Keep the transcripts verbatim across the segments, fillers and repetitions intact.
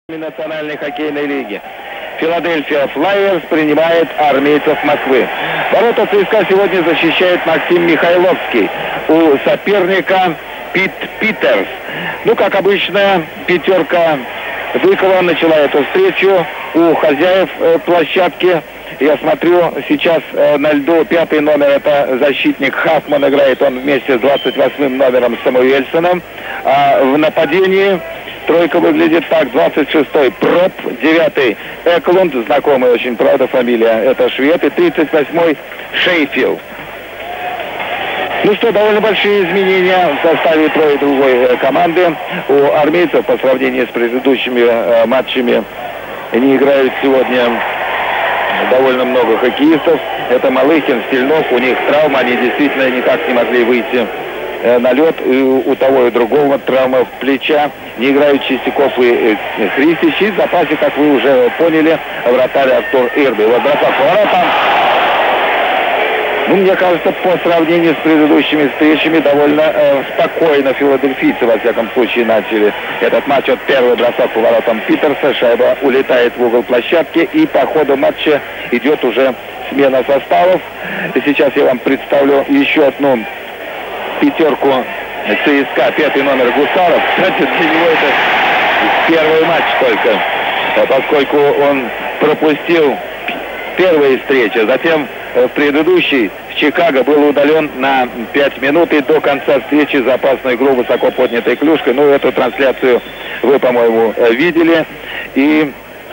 Национальной хоккейной лиги. Филадельфия Флайерс принимает армейцев Москвы. Ворота ЦСКА сегодня защищает Максим Михайловский. У соперника Пит Питерс. Ну, как обычно, пятерка Быкова начала эту встречу у хозяев э, площадки. Я смотрю, сейчас э, на льду пятый номер, это защитник Хафман, играет он вместе с двадцать восьмым номером Самуэльсоном. А в нападении тройка выглядит так: двадцать шестой Проб, девятый Эклунд, знакомая очень, правда, фамилия, это швед, и тридцать восьмой Шейфилд. Ну что, довольно большие изменения в составе трое другой команды. У армейцев по сравнению с предыдущими э, матчами не играют сегодня довольно много хоккеистов. Это Малыхин, Стельнов, у них травма, они действительно никак не могли выйти э, на лед. И у того и другого травма в плеча. Не играют Чистяков и э, Христич. И в запасе, как вы уже поняли, вратарь Артур Ирби. Вот бросок поворота. Ну, мне кажется, по сравнению с предыдущими встречами довольно э, спокойно филадельфийцы, во всяком случае, начали этот матч. Вот первый бросок по воротам Питерса, шайба улетает в угол площадки, и по ходу матча идет уже смена составов. И сейчас я вам представлю еще одну пятерку ЦСКА, пятый номер Гусаров. Кстати, для него это первый матч только, поскольку он пропустил первые встречи, затем в предыдущей в Чикаго был удален на пять минут, и до конца встречи за опасную игру высоко поднятой клюшкой. Ну, эту трансляцию вы, по-моему, видели. И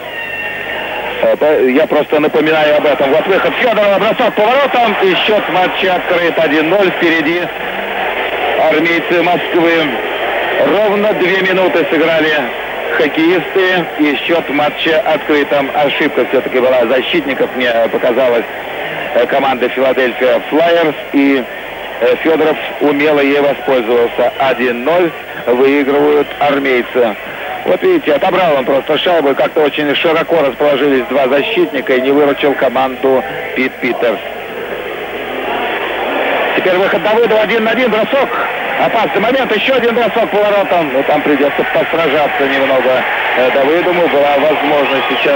я просто напоминаю об этом. Вот выход Федорова, бросок по воротам, и счет матча открыт один ноль. Впереди армейцы Москвы. Ровно две минуты сыграли хоккеисты, и счет матча открытым. Ошибка все-таки была защитников, мне показалось, команды Филадельфия Флайерс, и Федоров умело ей воспользовался. один ноль выигрывают армейцы. Вот видите, отобрал он просто шайбу, как-то очень широко расположились два защитника, и не выручил команду Пит Питерс. Теперь выход Давыдова, один на один, бросок. Опасный момент, еще один бросок по воротам. Но там придется посражаться немного Давыдову. Была возможность сейчас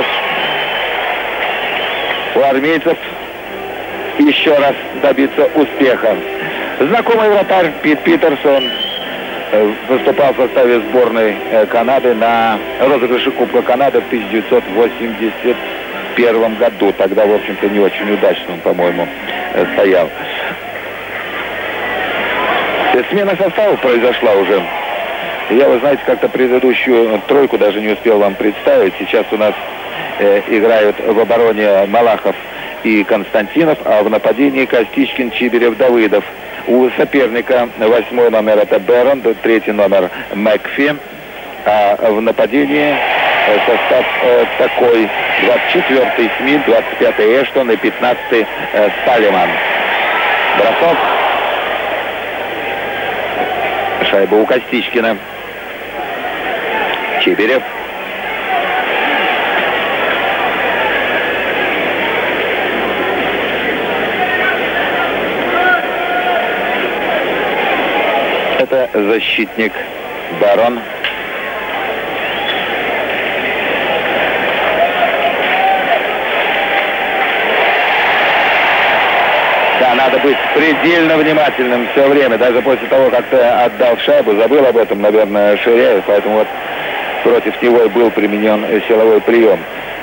у армейцев еще раз добиться успеха. Знакомый вратарь Пит Питерсон выступал в составе сборной Канады на розыгрыше Кубка Канады в тысяча девятьсот восемьдесят первом году. Тогда, в общем-то, не очень удачно он, по-моему, стоял. Смена состава произошла уже. Я, вы знаете, как-то предыдущую тройку даже не успел вам представить. Сейчас у нас э, играют в обороне Малахов и Константинов, а в нападении Костичкин, Чибирев, Давыдов. У соперника восьмой номер это Берон, третий номер Макфи, а в нападении состав э, такой: двадцать четвёртый Смит, двадцать пятый Эштон и пятнадцатый э, Салиман. Бросок. Шайба у Костичкина. Чибирев. Это защитник Барон. Да, надо быть предельно внимательным все время. Даже после того, как ты отдал шайбу, забыл об этом, наверное, Ширяев. Поэтому вот против него и был применен силовой прием.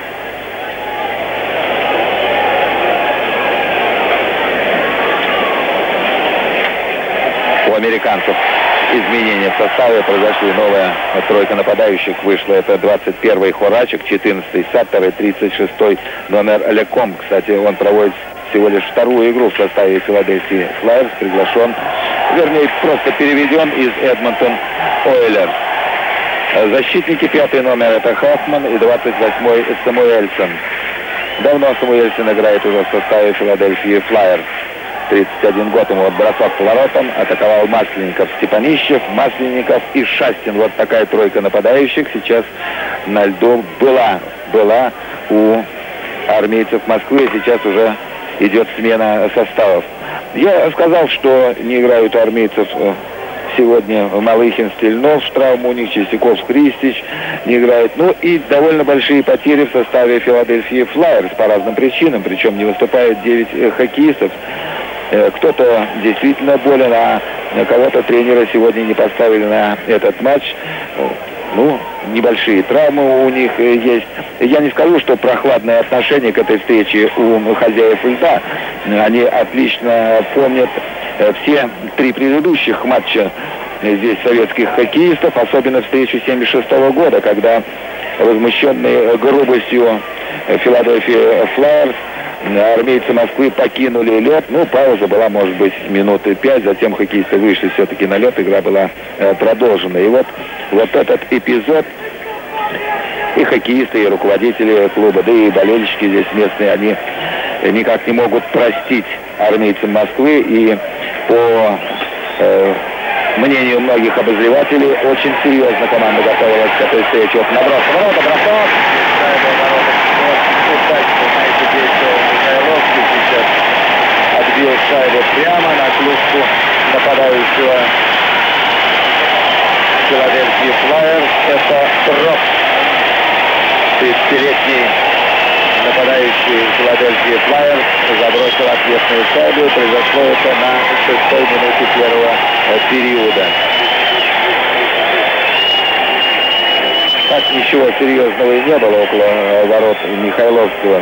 У американцев изменения в составе произошли. Новая тройка нападающих вышла. Это двадцать первый Хорачек, четырнадцатый Саттер и тридцать шестой номер Леком. Кстати, он проводит всего лишь вторую игру в составе Филадельфии Флайерс. Приглашен, вернее, просто переведен из Эдмонтон Ойлерс. Защитники: пятый номер это Хафман и двадцать восьмой Самуэльсон. Давно Самуэльсон играет уже в составе Филадельфии Флайерс. тридцать один год ему. Вот бросок по воротам. Атаковал Масленников, Степанищев, Масленников и Шастин. Вот такая тройка нападающих сейчас на льду была, была у армейцев Москвы. Сейчас уже идет смена составов. Я сказал, что не играют у армейцев сегодня Малыхин, Стрельнов, травму у них, Чистяков, Христич не играет. Ну и довольно большие потери в составе Филадельфии Флайерс по разным причинам, причем не выступают девять хоккеистов. Кто-то действительно болен, а кого-то тренера сегодня не поставили на этот матч. Ну, небольшие травмы у них есть. Я не скажу, что прохладное отношение к этой встрече у хозяев льда. Они отлично помнят все три предыдущих матча здесь советских хоккеистов, особенно встречу семьдесят шестого года, когда возмущенные грубостью Филадельфия Флайерс армейцы Москвы покинули лед. Ну, пауза была, может быть, минуты пять. Затем хоккеисты вышли все-таки на лед. Игра была э, продолжена. И вот, вот этот эпизод и хоккеисты, и руководители клуба, да и болельщики здесь местные, они никак не могут простить армейцам Москвы. И по э, мнению многих обозревателей, очень серьезно команда готовилась к этой встрече. Вот наброс ворота, бросок. Отбил шайбу прямо на клюшку нападающего Филадельфии Флайерс. Это Троп, тридцатилетний нападающий Филадельфии Флайерс, забросил ответную шайбу. Произошло это на шестой минуте первого периода. Так ничего серьезного и не было около ворот Михайловского.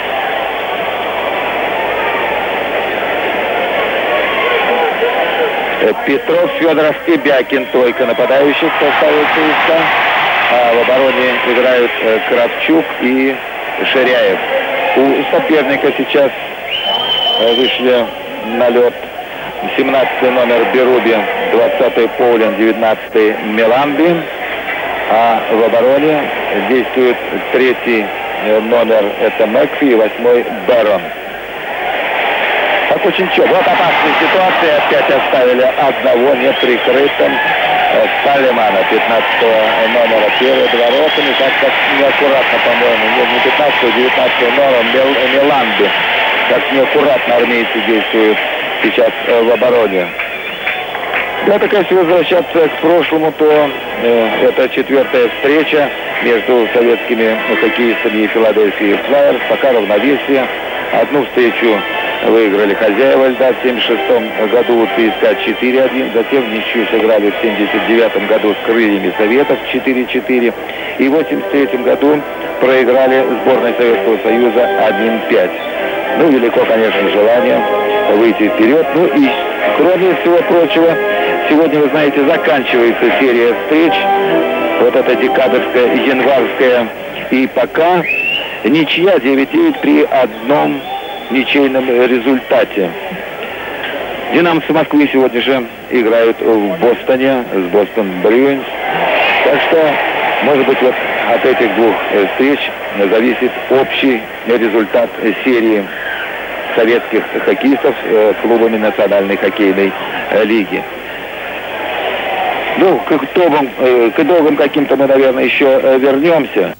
Петров, Федоров и Бякин только нападающих в составе ЦСКА. А в обороне играют Кравчук и Ширяев. У соперника сейчас вышли на лед семнадцатый номер Беруби, двадцатый Поулин, девятнадцатый Меламби. А в обороне действует третий номер, это Мэкфи, и восьмой Бэрон. Так очень чё. Вот опасная ситуация. Опять оставили одного неприкрытым Салимана, пятнадцатого номера, перед воротами. Как-то неаккуратно, по-моему. Нет, не пятнадцатого, девятнадцатого номера Меламби. Как неаккуратно армейцы действуют сейчас в обороне. Да, так если возвращаться к прошлому, то э, это четвертая встреча между советскими хоккеистами и Филадельфией Флайерс. Пока равновесие. Одну встречу выиграли хозяева льда в семьдесят шестом году ЦСКА четыре один. Затем в ничью сыграли в семьдесят девятом году с Крыльями Советов четыре четыре. И в восемьдесят третьем году проиграли сборной Советского Союза один пять. Ну, велико, конечно, желание выйти вперед. Ну и, кроме всего прочего, сегодня, вы знаете, заканчивается серия встреч. Вот эта декабрьская, январская. И пока ничья девять девять при одном ничейном результате. Динамовцы Москвы сегодня же играют в Бостоне с Бостон Брюинс. Так что, может быть, вот от этих двух встреч зависит общий результат серии советских хоккеистов с клубами Национальной хоккейной лиги. Ну, к итогам, к итогам каким-то мы, наверное, еще вернемся.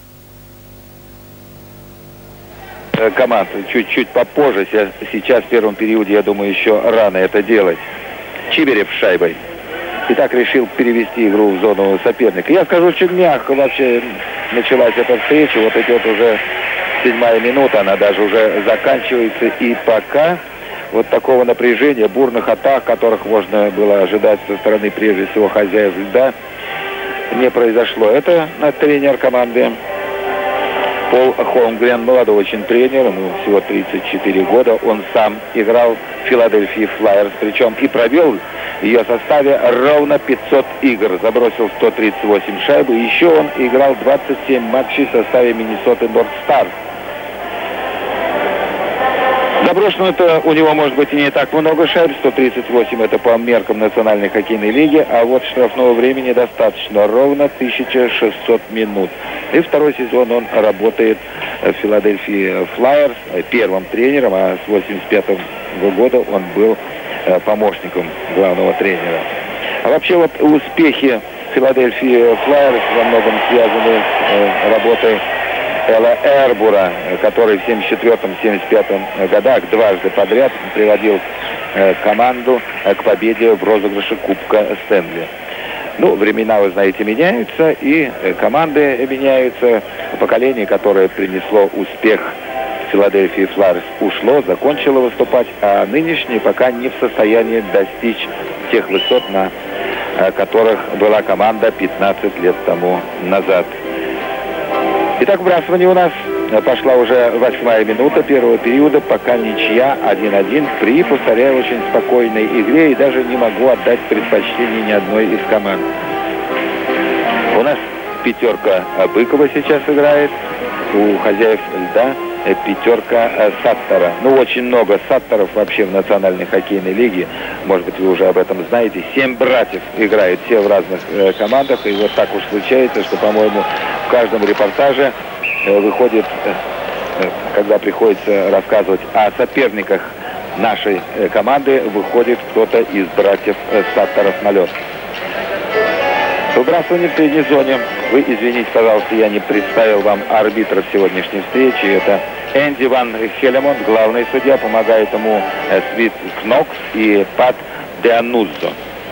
Команд чуть-чуть попозже. Сейчас в первом периоде, я думаю, еще рано это делать. Чиберев с шайбой. И так решил перевести игру в зону соперника. Я скажу, очень мягко вообще началась эта встреча. Вот идет уже седьмая минута, она даже уже заканчивается. И пока вот такого напряжения, бурных атак, которых можно было ожидать со стороны, прежде всего, хозяев льда, не произошло. Это тренер команды Пол Холмгрен, молодой очень тренер, ему всего тридцать четыре года. Он сам играл в Филадельфии Флайерс, причем и провел в ее составе ровно пятьсот игр. Забросил сто тридцать восемь шайб. И еще он играл двадцать семь матчей в составе Миннесоты Норд Старс. Заброшено это у него, может быть, и не так много шайб. сто тридцать восемь это по меркам Национальной хоккейной лиги. А вот штрафного времени достаточно. Ровно тысяча шестьсот минут. И второй сезон он работает в Филадельфии Флайерс первым тренером. А с восемьдесят пятого года он был помощником главного тренера. А вообще вот успехи Филадельфии Флайерс во многом связаны с работой Элла Эрбура, который в семьдесят четвёртом — семьдесят пятом годах дважды подряд приводил э, команду э, к победе в розыгрыше Кубка Стэнли. Ну, времена, вы знаете, меняются, и э, команды меняются. Поколение, которое принесло успех в Филадельфии Флайерс, ушло, закончило выступать, а нынешнее пока не в состоянии достичь тех высот, на э, которых была команда пятнадцать лет тому назад. Итак, вбрасывание у нас. Пошла уже восьмая минута первого периода, пока ничья один-один при, повторяю, очень спокойной игре, и даже не могу отдать предпочтение ни одной из команд. У нас пятерка Быкова сейчас играет, у хозяев льда пятерка Саттера. Ну, очень много Саттеров вообще в национальной хоккейной лиге, может быть, вы уже об этом знаете. Семь братьев играют все в разных э, командах, и вот так уж случается, что, по-моему, в каждом репортаже выходит, когда приходится рассказывать о соперниках нашей команды, выходит кто-то из братьев Саттеров на лед. Выбрасывание в средней зоне. Вы извините, пожалуйста, я не представил вам арбитров сегодняшней встречи. Это Энди Ван Хелемонт, главный судья, помогает ему Свит Кнокс и Пат Деануззо.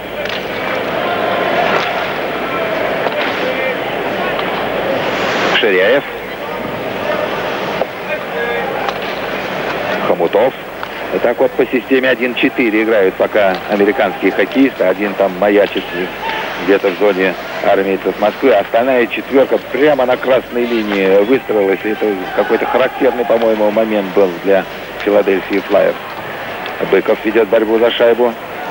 Ширяев. Хомутов. Так вот по системе один-четыре играют пока американские хоккеисты. Один там маячит где-то в зоне армейцев Москвы. Остальная четверка прямо на красной линии выстроилась. Это какой-то характерный, по-моему, момент был для Филадельфии Флайерс. Быков ведет борьбу за шайбу.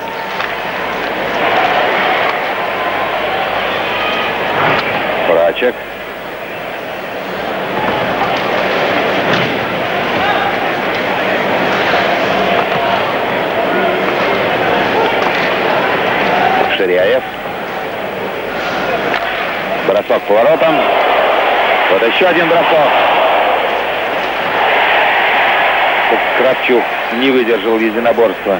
Брачек. Ширяев. Бросок по воротам. Вот еще один бросок. Кравчук не выдержал единоборства.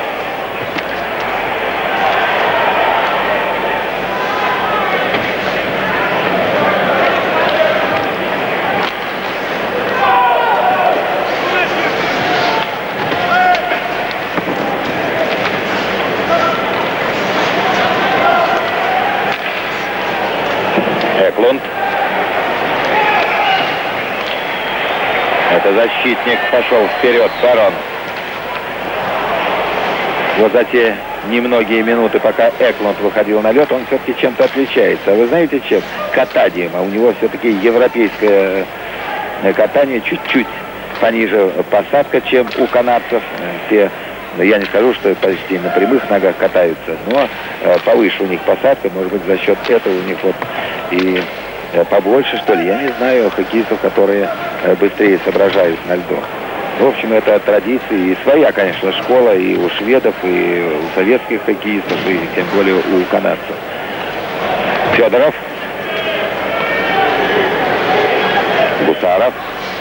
Эклунд. Это защитник пошел вперед, Барон. Вот за те немногие минуты, пока Эклунд выходил на лед, он все-таки чем-то отличается. А вы знаете чем? Катанием. А у него все-таки европейское катание, чуть-чуть пониже посадка, чем у канадцев. Те, я не скажу, что почти на прямых ногах катаются, но повыше у них посадка. Может быть, за счет этого у них вот и побольше, что ли. Я не знаю хоккеистов, которые быстрее соображают на льду. В общем, это традиции. И своя, конечно, школа и у шведов, и у советских хоккеистов, и тем более у канадцев. Федоров. Гусаров.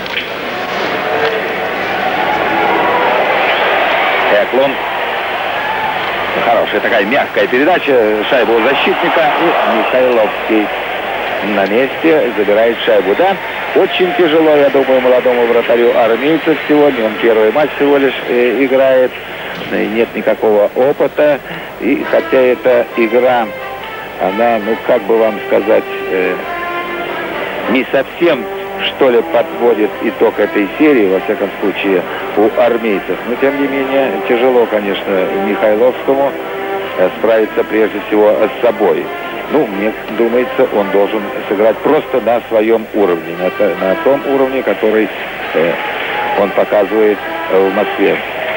Эклунд. Хорошая такая мягкая передача. Шайба у защитника. И Михайловский на месте забирает шайбу. Да, очень тяжело, я думаю, молодому вратарю армейцев сегодня. Он первый матч всего лишь э, играет. Нет никакого опыта. И хотя эта игра, она, ну как бы вам сказать, э, не совсем, что ли, подводит итог этой серии, во всяком случае, у армейцев. Но, тем не менее, тяжело, конечно, Михайловскому справиться прежде всего с собой. Ну, мне думается, он должен сыграть просто на своем уровне, на, на том уровне, который э, он показывает э, в Москве.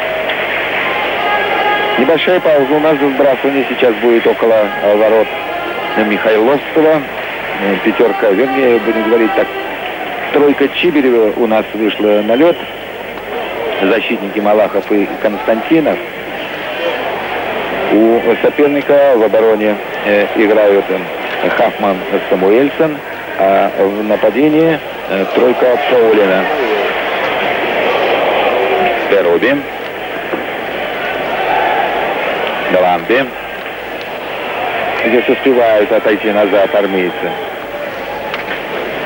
Небольшая пауза у нас в сбрасывании сейчас будет около э, ворот Михайловского. Э, пятерка, вернее, будем говорить так, тройка Чибирева у нас вышла на лед. Защитники Малахов и Константинов. У соперника в обороне э, играют э, Хафман, Самуэльсон, а в нападении э, тройка Паулина. Перуби. Галамби. Здесь успевают отойти назад армейцы.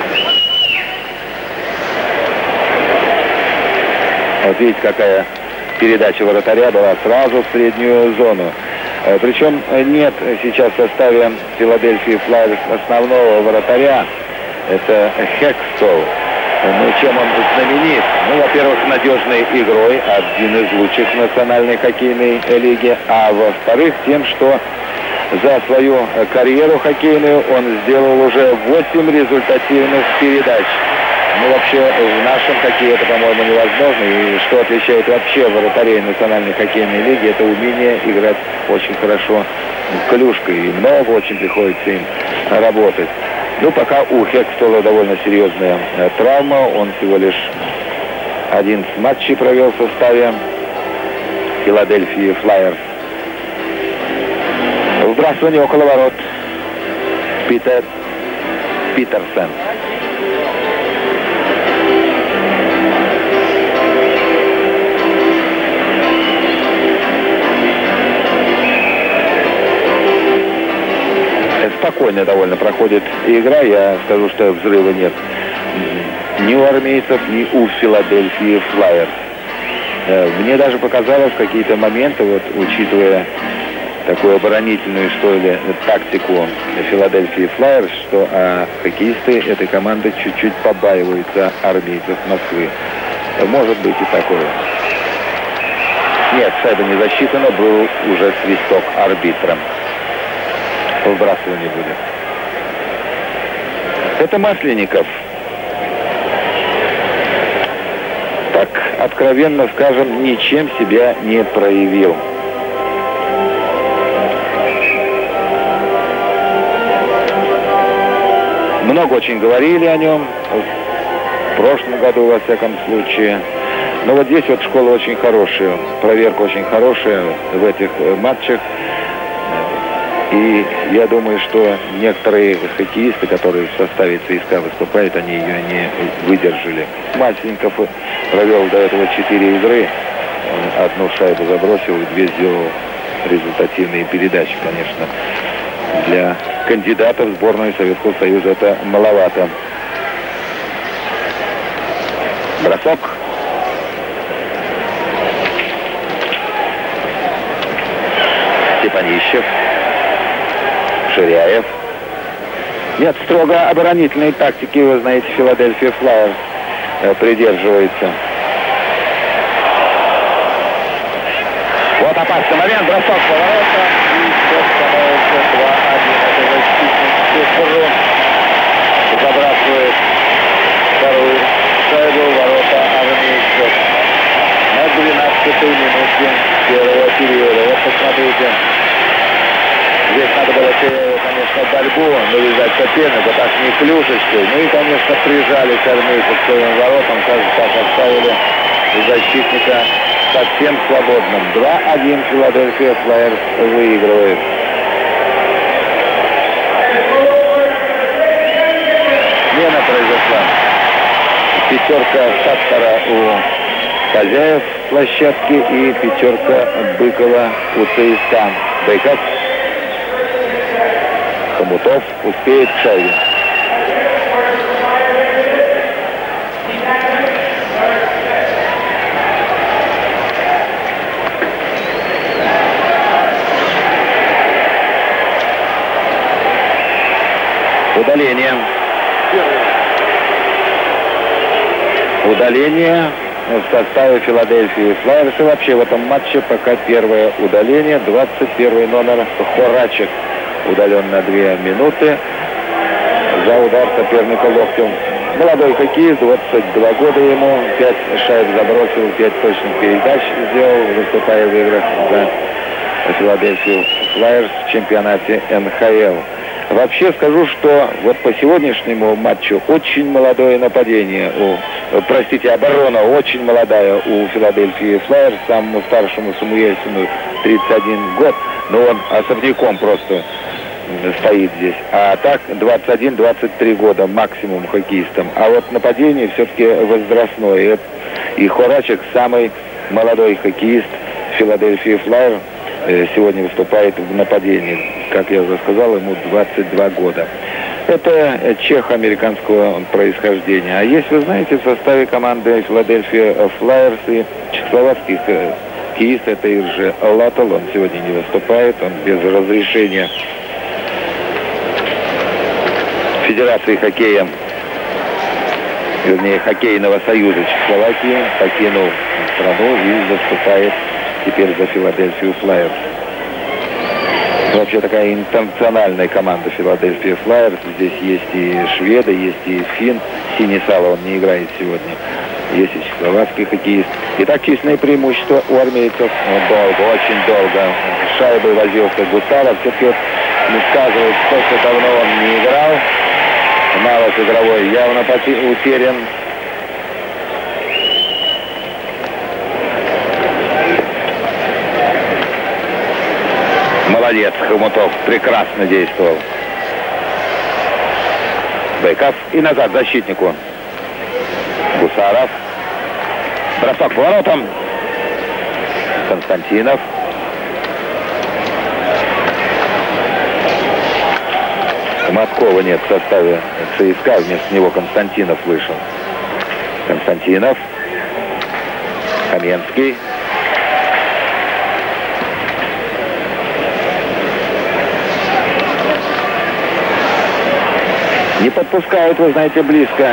Вот видите, какая передача вратаря была сразу в среднюю зону. Причем нет сейчас в составе Филадельфии Флайерс основного вратаря. Это Хекстол. Ну, чем он знаменит? Ну, во-первых, надежной игрой, один из лучших в национальной хоккейной лиге. А во-вторых, тем, что за свою карьеру хоккейную он сделал уже восемь результативных передач. Ну, вообще, в нашем хоккее это, по-моему, невозможно. И что отличает вообще вратарей национальной хоккейной лиги, это умение играть очень хорошо клюшкой. И много очень приходится им работать. Ну, пока у Хекстола довольно серьезная э, травма. Он всего лишь одиннадцать матчей провел в составе Филадельфии Флайерс. Вбрасывание около ворот. Питер Питерсон. Спокойно довольно проходит игра. Я скажу, что взрыва нет ни у армейцев, ни у Филадельфии Флайерс. Мне даже показалось какие-то моменты, вот учитывая такую оборонительную, что ли, тактику Филадельфии Флайерс, что а, хоккеисты этой команды чуть-чуть побаиваются армейцев Москвы. Может быть и такое. Нет, шайба не засчитана, был уже свисток арбитра. Выбрасывание будет. Это Масленников. Так, откровенно скажем, ничем себя не проявил. Много очень говорили о нем. В прошлом году, во всяком случае. Но вот здесь вот школа очень хорошая. Проверка очень хорошая в этих матчах. И я думаю, что некоторые хоккеисты, которые в составе ЦСКА выступают, они ее не выдержали. Масленников провел до этого четыре игры. Он одну шайбу забросил и две сделал результативные передачи, конечно. Для кандидата в сборную Советского Союза это маловато. Бросок. Степанищев. Ширяев. Нет, строго оборонительной тактики, вы знаете, Филадельфия Флайерс э, придерживается. Вот опасный момент, бросок поворота. И все становится два один. Это защитник Цифру забрасывает вторую шайбу ворота армейцев на двенадцатой минуте первого периода. Вот посмотрите. Здесь надо было, конечно, борьбу навязать соперника, так не клюшечкой. Ну и, конечно, прижались армейцы к своим воротам. Кажется, так оставили защитника совсем свободным. два один Филадельфия Флайерс выигрывает. Смена произошла. Пятерка Саттера у хозяев площадки и пятерка Быкова у ЦСКА. Быков. Хомутов успеет к шайбе. Удаление. Удаление в составе Филадельфии Флайерс. И вообще в этом матче пока первое удаление. двадцать первый номер Хорачек. Удален на две минуты за удар соперника локтем. Молодой хоккеист, двадцать два года ему, пять шайб забросил, пять точных передач сделал, выступая в играх за Филадельфию Флайерс в чемпионате эн ха эл. Вообще скажу, что вот по сегодняшнему матчу очень молодое нападение, у, простите, оборона очень молодая у Филадельфии Флайерс, самому старшему Самуэльсону тридцать один год, но он особняком просто стоит здесь. А так двадцать один — двадцать три года максимум хоккеистам. А вот нападение все-таки возрастное. И Хорачек самый молодой хоккеист Филадельфии Флайерс. Сегодня выступает в нападении. Как я уже сказал, ему двадцать два года. Это чех американского происхождения. А есть, вы знаете, в составе команды Филадельфия Флайерс и чехословацких хоккеист, это Иржи Латал. Он сегодня не выступает, он без разрешения Федерации хоккея, вернее, хоккейного союза Чехословакии, покинул страну и выступает теперь за Филадельфию Флайерс. Вообще такая интернациональная команда Филадельфия Флайерс. Здесь есть и шведы, есть и финн. Синисало он не играет сегодня. Есть и чехословацкий хоккеист. Итак, численное преимущество у армейцев. Долго, очень долго шайбой возился Гусаров. Все-таки вот не сказывает, сколько давно он не играл. Навык игровой явно утерян. Молодец, Хомутов прекрасно действовал. Быков и назад защитнику. Гусаров. Бросок к воротам. Константинов. Москова нет в составе ЦСКА, вместо него Константинов вышел. Константинов. Каменский. Не подпускают, вы знаете, близко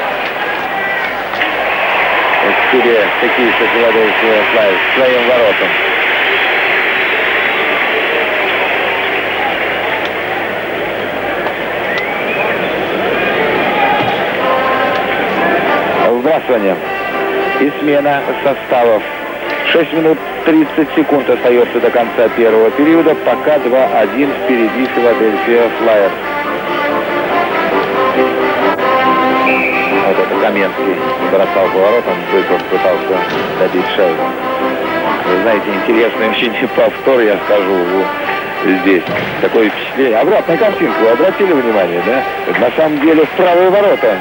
к себе хоккеисты Филадельфия Флайерс к своим воротам. Вбрасывание и смена составов. шесть минут тридцать секунд остается до конца первого периода. Пока два один впереди Филадельфия Флайерс. Вот это Каменский бросал поворотом, Быков пытался добить шайбу. Вы знаете, интересный очень повтор, я скажу, здесь. Такое впечатление. Обратная картинка, вы обратили внимание, да? Это на самом деле в правые ворота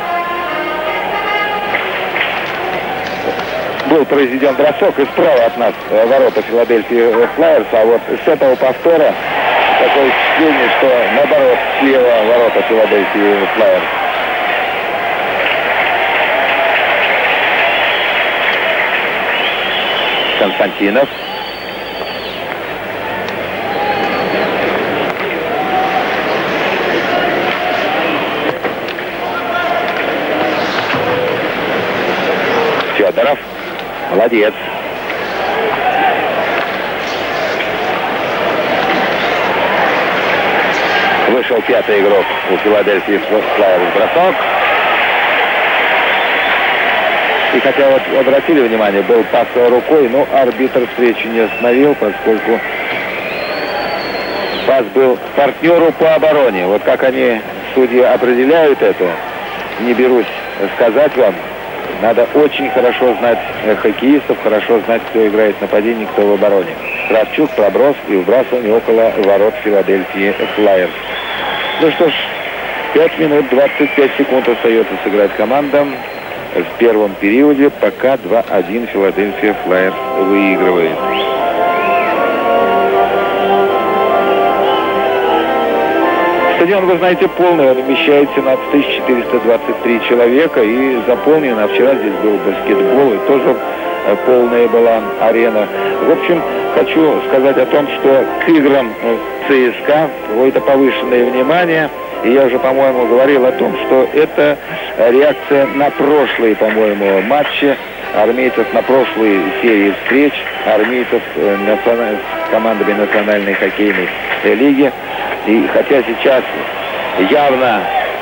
был произведен бросок, и справа от нас ворота Филадельфии Флайерс, а вот с этого повтора такое впечатление, что наоборот слева ворота Филадельфии Флайерс. Константинов. Федоров. Молодец. Вышел пятый игрок у Филадельфии Флайерс. Бросок. И хотя вот обратили внимание, был пас рукой, но арбитр встречу не остановил, поскольку пас был партнеру по обороне. Вот как они, судьи, определяют это, не берусь сказать вам. Надо очень хорошо знать хоккеистов, хорошо знать, кто играет в нападении, кто в обороне. Кравчук, проброс и вбрасывание около ворот Филадельфии Флайерс. Ну что ж, пять минут двадцать пять секунд остается сыграть командам. В первом периоде пока два один Филадельфия Флайерс выигрывает. Стадион, вы знаете, полный, он вмещает семнадцать тысяч четыреста двадцать три человека и заполнен. А вчера здесь был баскетбол и тоже полная была арена. В общем, хочу сказать о том, что к играм ЦСКА какое-то повышенное внимание. И я уже, по-моему, говорил о том, что это реакция на прошлые, по-моему, матчи армейцев, на прошлые серии встреч армейцев с командами национальной хоккейной лиги. И хотя сейчас явно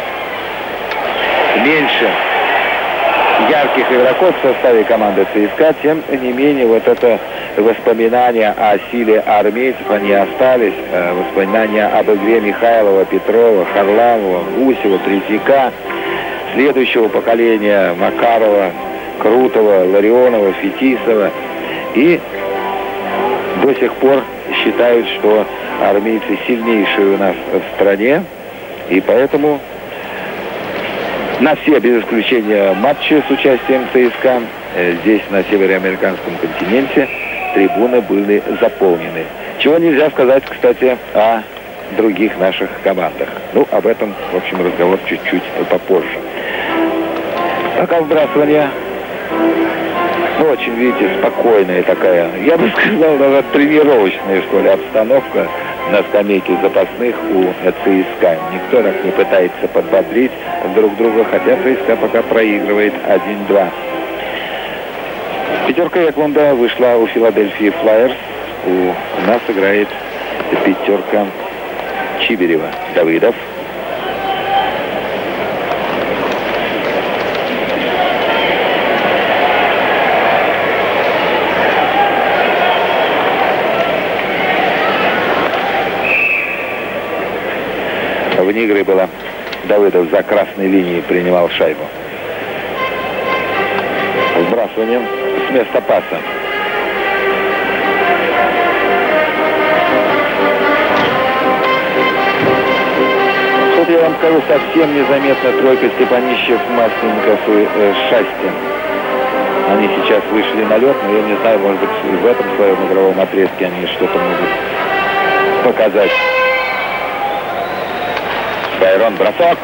меньше ярких игроков в составе команды ЦСКА, тем не менее вот это воспоминания о силе армейцев, они остались. Воспоминания об игре Михайлова, Петрова, Харламова, Гусева, Третьяка, следующего поколения Макарова, Крутого, Ларионова, Фетисова. И до сих пор считают, что армейцы сильнейшие у нас в стране. И поэтому на все, без исключения, матчи с участием ЦСКА здесь, на североамериканском континенте, трибуны были заполнены. Чего нельзя сказать, кстати, о других наших командах. Ну, об этом, в общем, разговор чуть-чуть попозже. Пока вбрасывание. Ну, очень, видите, спокойная такая, я бы сказал, даже тренировочная, что ли, обстановка на скамейке запасных у ЦСКА. Никто так не пытается подбодрить друг друга, хотя ЦСКА пока проигрывает один-два. Пятерка Эклунда вышла у Филадельфии Флайерс. У нас играет пятерка Чибирева. Давыдов. Вне игры было. Давыдов за красной линией принимал шайбу. Сбрасыванием с места паса. Тут я вам скажу, совсем незаметно тройка Степанищев, Масленников и э, Шастин. Они сейчас вышли на лед, но я не знаю, может быть, в этом своем игровом отрезке они что-то могут показать. Байрон, бросок.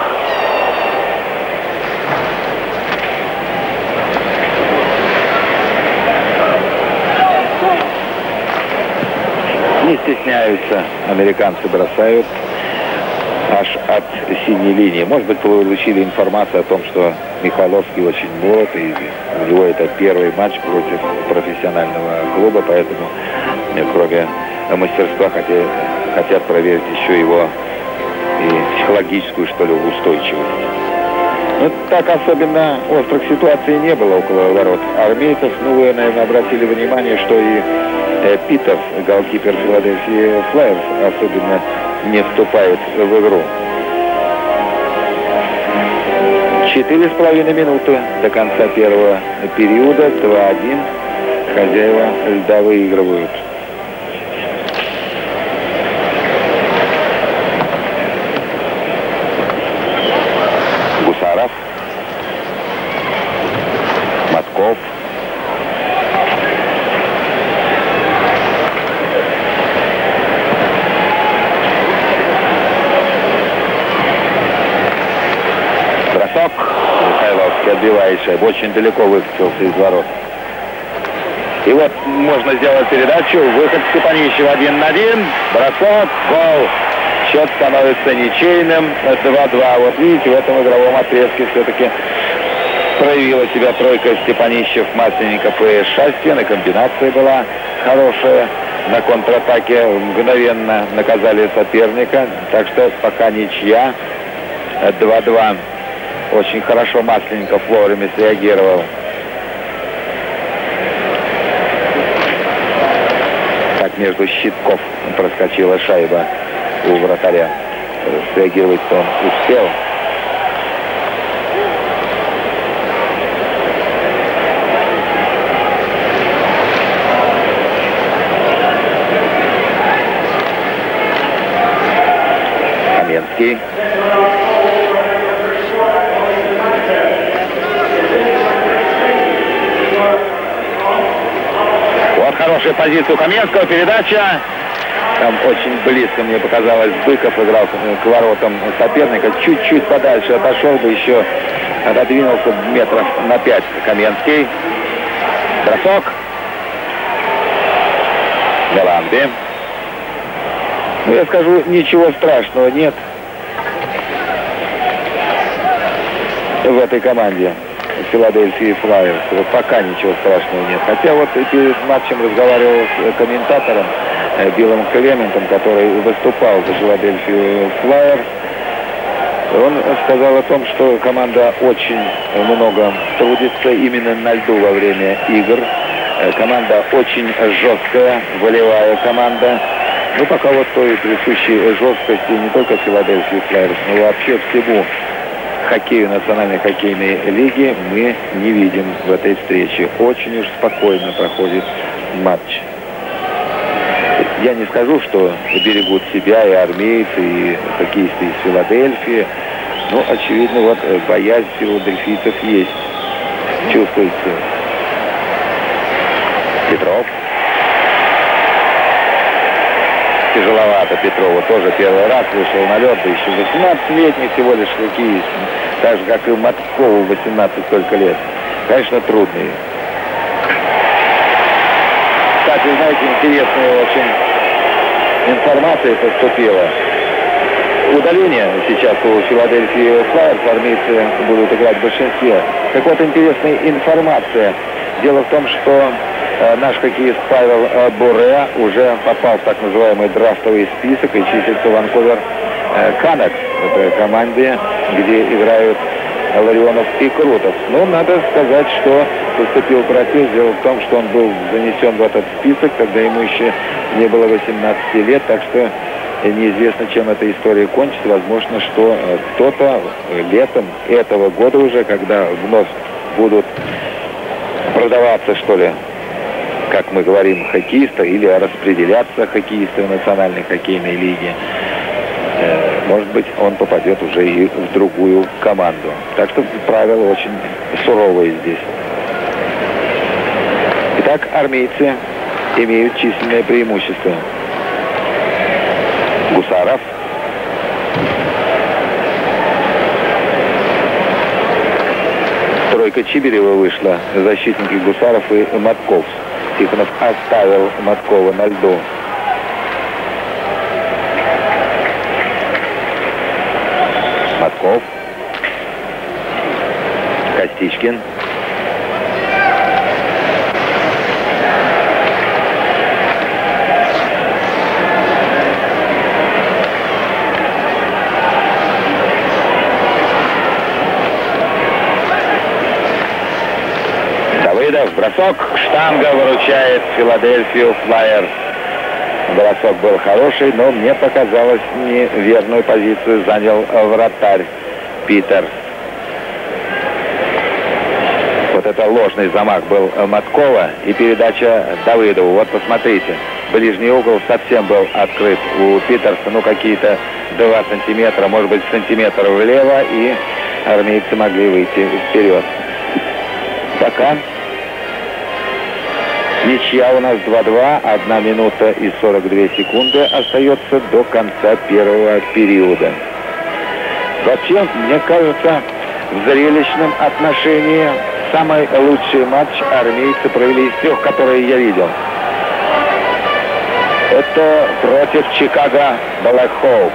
Не стесняются, американцы бросают аж от синей линии. Может быть, получили информацию о том, что Михайловский очень молод, и у него это первый матч против профессионального клуба, поэтому кроме мастерства хотят, хотят проверить еще его и психологическую, что ли, устойчивость. Ну, так особенно острых ситуаций не было около ворот армейцев. Ну, вы, наверное, обратили внимание, что и э, Питерс, голкипер Филадельфии Флайерс, особенно не вступает в игру. Четыре с половиной минуты до конца первого периода. два-один. Хозяева льда выигрывают. Гусаров. Матков. Бросок. Михайловский отбивает шайбу. Очень далеко выкатился из ворот. И вот можно сделать передачу. Выход Степанищева один на один. Бросок. Гол. Счет становится ничейным. два-два. Вот видите, в этом игровом отрезке все-таки проявила себя тройка Степанищев, Масленников и Шастин. И комбинация была хорошая. На контратаке мгновенно наказали соперника. Так что пока ничья. два-два. Очень хорошо Масленников вовремя среагировал. Так между щитков проскочила шайба у вратаря. Среагировать-то он успел. Каменский. Вот хорошая позиция у Каменского. Передача. Там очень близко, мне показалось, Быков играл к воротам соперника. Чуть-чуть подальше отошел бы, еще отодвинулся метров на пять. Каменский. Бросок. Галанби. Ну, я скажу, ничего страшного нет в этой команде Филадельфии Флайерс. Вот пока ничего страшного нет. Хотя вот перед матчем разговаривал с комментатором Биллом Клементом, который выступал за Филадельфию Флайерс. Он сказал о том, что команда очень много трудится именно на льду во время игр. Команда очень жесткая, волевая команда. Ну, пока вот той присущей жесткости не только Филадельфии Флайерс, но вообще всему хоккею Национальной хоккейной лиги мы не видим в этой встрече. Очень уж спокойно проходит матч. Я не скажу, что берегут себя и армейцы, и хоккеисты из Филадельфии. Но, очевидно, вот боязнь филадельфийцев есть. Чувствуется. Петров. Тяжеловато Петрову. Тоже первый раз вышел на лед, да еще восемнадцатилетний всего лишь хоккеист. Так же, как и Маткову, восемнадцать только лет. Конечно, трудный. Кстати, знаете, интересная очень информация поступила. Удаление сейчас у Филадельфии Флайерс, армейцы будут играть в большинстве. Так вот, интересная информация. Дело в том, что э, наш хоккеист Павел э, Боре уже попал в так называемый драфтовый список и числится в Ванкувер э, Канекс. Это команде, где играют Ларионов и Крутов. Но надо сказать, что поступил протест. Дело в том, что он был занесен в этот список, когда ему еще не было восемнадцати лет, так что неизвестно, чем эта история кончится. Возможно, что кто-то летом этого года уже, когда вновь будут продаваться, что ли, как мы говорим, хоккеисты, или распределяться хоккеисты в национальной хоккейной лиге, может быть, он попадет уже и в другую команду. Так что правила очень суровые здесь. Итак, армейцы имеют численное преимущество. Гусаров. Тройка Чибирева вышла. Защитники Гусаров и Матков. Тихонов оставил Маткова на льду. Матков. Костичкин. Бросок, штанга выручает Филадельфию Флайерс. Бросок был хороший, но мне показалось, неверную позицию занял вратарь Питерс. Вот это ложный замах был Маткова и передача Давыдову. Вот посмотрите, ближний угол совсем был открыт у Питерса, ну какие-то два сантиметра, может быть сантиметр влево, и армейцы могли выйти вперед. Пока ничья у нас два-два, одна минута и сорок две секунды остается до конца первого периода. Вообще, мне кажется, в зрелищном отношении самый лучший матч армейцы провели из трех, которые я видел. Это против Чикаго Блэкхоукс.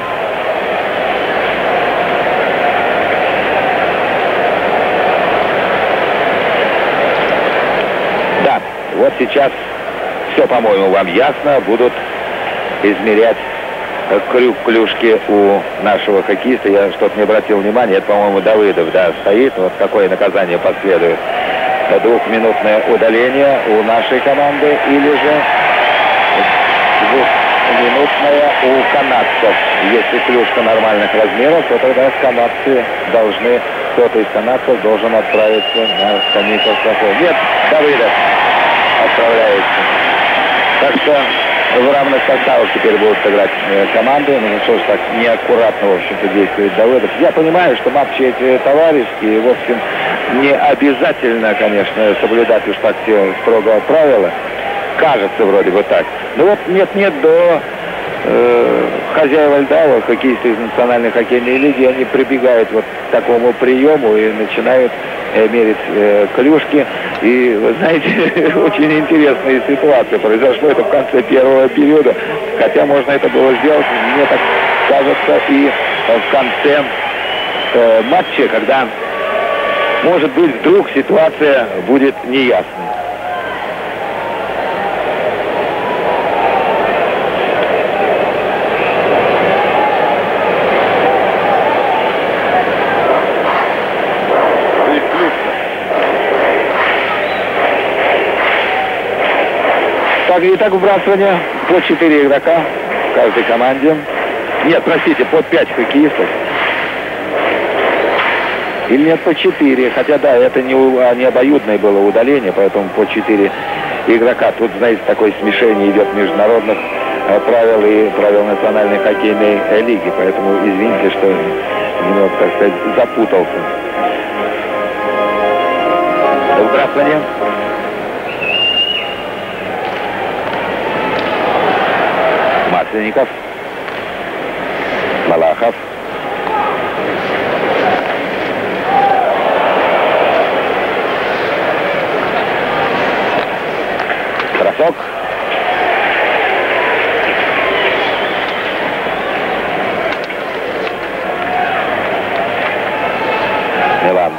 Вот сейчас все, по-моему, вам ясно. Будут измерять крюк клюшки у нашего хоккеиста. Я что-то не обратил внимания. Это, по-моему, Давыдов, да, стоит. Вот какое наказание последует. Двухминутное удаление у нашей команды или же двухминутное у канадцев. Если клюшка нормальных размеров, то тогда канадцы должны, кто-то из канадцев должен отправиться на скамейку штрафов. Нет, Давыдов отправляется. Так что в равных составах теперь будут играть э, команды. Ну что ж, так неаккуратно, в общем-то, действует Давыдов. Я понимаю, что матчи эти товарищеские, в общем, не обязательно, конечно, соблюдать уж так все строго правила. Кажется, вроде бы так. Но вот нет-нет, до э, хозяева льда, хоккеисты из национальной хоккейной лиги, они прибегают вот к такому приему и начинают э, мерить э, клюшки. И, вы знаете, очень интересная ситуация. Произошло это в конце первого периода. Хотя можно это было сделать, мне так кажется, и в конце э, матча, когда, может быть, вдруг ситуация будет неясной. Так, и так вбрасывание по четыре игрока в каждой команде. Нет, простите, по пять хоккеистов. Или нет, по четыре. Хотя, да, это не, не обоюдное было удаление, поэтому по четыре игрока. Тут, знаете, такое смешение идет международных э, правил и правил национальной хоккейной э, лиги. Поэтому извините, что немного, так сказать, запутался. Вбрасывание. Масленников, Малахов, бросок.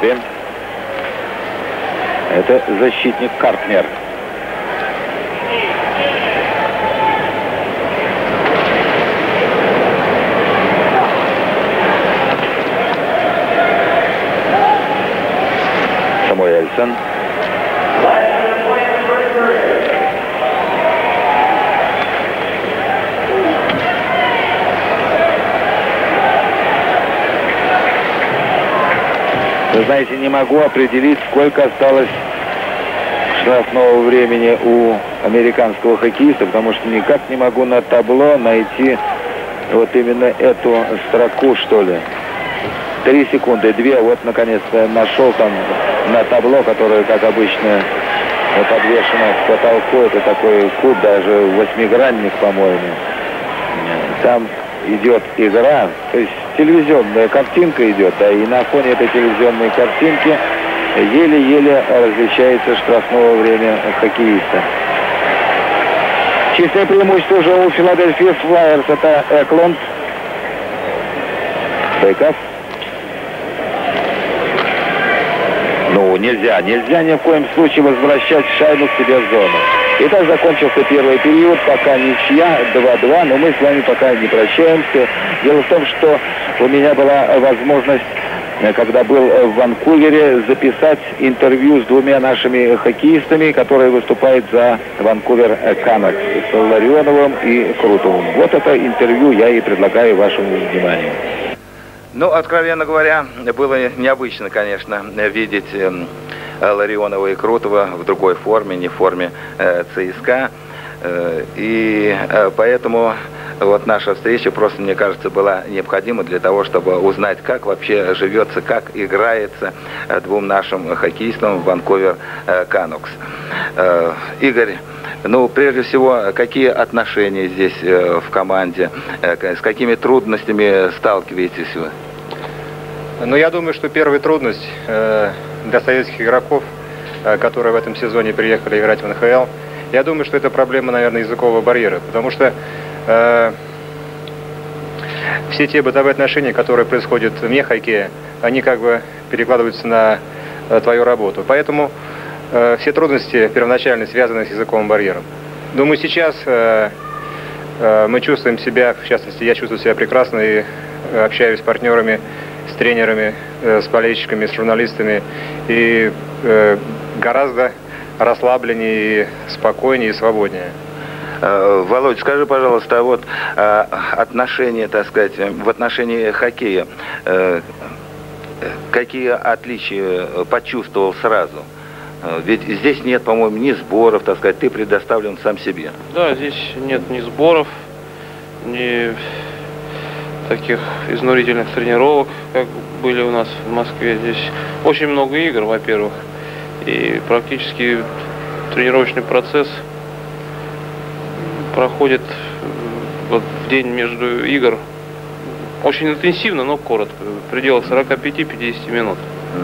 защиты. Это защитник Картнер. Самуэльсон. Вы знаете, не могу определить, сколько осталось штрафного времени у американского хоккеиста, потому что никак не могу на табло найти вот именно эту строку, что ли. Три секунды, две, вот наконец-то нашел там на табло, которое, как обычно, подвешено к потолку. Это такой куб, даже восьмигранник, по-моему. Там идет игра, то есть телевизионная картинка идет, да, и на фоне этой телевизионной картинки еле-еле различается штрафного время хоккеиста. Чистое преимущество уже у Филадельфии Флайерс. Это Эклунд. Быков. Ну, нельзя, нельзя ни в коем случае возвращать шайбу к себе в зону. Итак, закончился первый период, пока ничья, два-два, но мы с вами пока не прощаемся. Дело в том, что у меня была возможность, когда был в Ванкувере, записать интервью с двумя нашими хоккеистами, которые выступают за Ванкувер Канакс, с Ларионовым и Крутовым. Вот это интервью я и предлагаю вашему вниманию. Ну, откровенно говоря, было необычно, конечно, видеть э, Ларионова и Крутова в другой форме, не в форме э, ЦСКА. Э, и э, поэтому вот наша встреча просто, мне кажется, была необходима для того, чтобы узнать, как вообще живется, как играется э, двум нашим хоккеистам в Ванкувер э, Канукс. Э, Игорь, ну, прежде всего, какие отношения здесь э, в команде, э, с какими трудностями сталкиваетесь вы? Ну, я думаю, что первая трудность э, для советских игроков, э, которые в этом сезоне приехали играть в эн ха эл, я думаю, что это проблема, наверное, языкового барьера, потому что э, все те бытовые отношения, которые происходят вне хоккея, они как бы перекладываются на э, твою работу. Поэтому э, все трудности первоначально связаны с языковым барьером. Думаю, сейчас э, э, мы чувствуем себя, в частности, я чувствую себя прекрасно и э, общаюсь с партнерами, с тренерами, э, с болельщиками, с журналистами, и э, гораздо расслабленнее, спокойнее и свободнее. Володь, скажи, пожалуйста, а вот э, отношения, так сказать, в отношении хоккея, э, какие отличия почувствовал сразу? Ведь здесь нет, по-моему, ни сборов, так сказать, ты предоставлен сам себе. Да, здесь нет ни сборов, ни таких изнурительных тренировок, как были у нас в Москве. Здесь очень много игр, во-первых, и практически тренировочный процесс проходит вот в день между игр очень интенсивно, но коротко, в пределах сорока пяти — пятидесяти минут.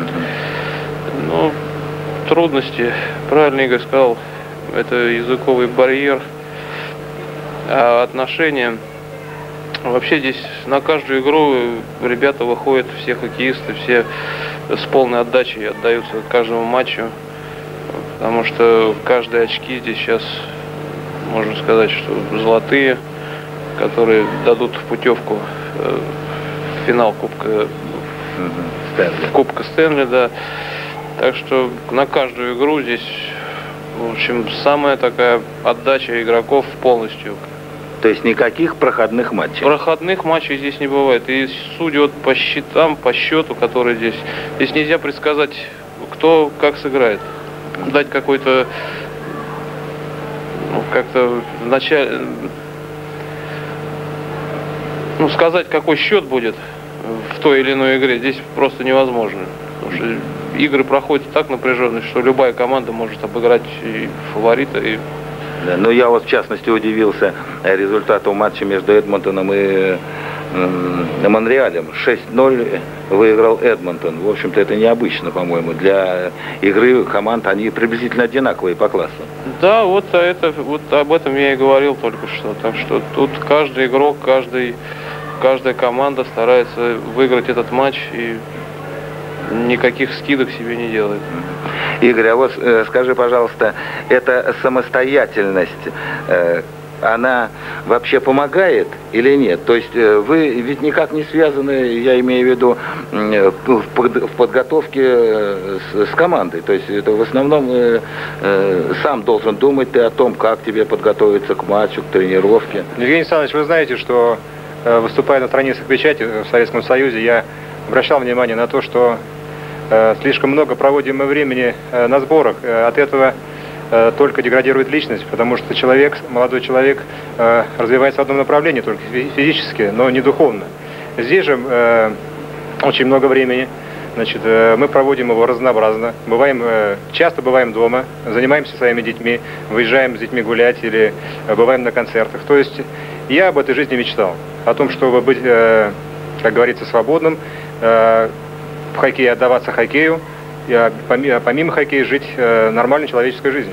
Но трудности, правильно Игорь сказал, это языковый барьер, а отношения. Вообще здесь на каждую игру ребята выходят, все хоккеисты, все с полной отдачей отдаются каждому матчу, потому что каждые очки здесь сейчас, можно сказать, что золотые, которые дадут путевку в финал Кубка Стэнли. Кубка Стэнли, да. Так что на каждую игру здесь, в общем, самая такая отдача игроков полностью. То есть никаких проходных матчей? Проходных матчей здесь не бывает. И судя вот по счетам, по счету, который здесь, здесь нельзя предсказать, кто как сыграет. Дать какой-то, ну, как-то в начале, ну, сказать, какой счет будет в той или иной игре, здесь просто невозможно. Потому что игры проходят так напряженно, что любая команда может обыграть и фаворита, и... Да, ну, я вот в частности удивился результату матча между Эдмонтоном и э, Монреалем. шесть ноль выиграл Эдмонтон. В общем-то, это необычно, по-моему. Для игры команд они приблизительно одинаковые по классу. Да, вот, это, вот об этом я и говорил только что. Так что тут каждый игрок, каждый, каждая команда старается выиграть этот матч. И никаких скидок себе не делает. Игорь, а вот э, скажи, пожалуйста, эта самостоятельность, э, она вообще помогает или нет? То есть э, вы ведь никак не связаны, я имею в виду, э, в, под, в подготовке э, с, с командой. То есть это в основном э, э, сам должен думать ты о том, как тебе подготовиться к матчу, к тренировке. Евгений Александрович, вы знаете, что э, выступая на страницах печати в Советском Союзе, я обращал внимание на то, что э, слишком много проводим мы времени э, на сборах. Э, от этого э, только деградирует личность, потому что человек, молодой человек, э, развивается в одном направлении, только физически, но не духовно. Здесь же э, очень много времени. Значит, э, мы проводим его разнообразно. Бываем, э, часто бываем дома, занимаемся своими детьми, выезжаем с детьми гулять или э, бываем на концертах. То есть я об этой жизни мечтал. О том, чтобы быть, э, как говорится, свободным, э, в хоккее отдаваться хоккею, и помимо, помимо хоккея жить э, нормальной человеческой жизнью.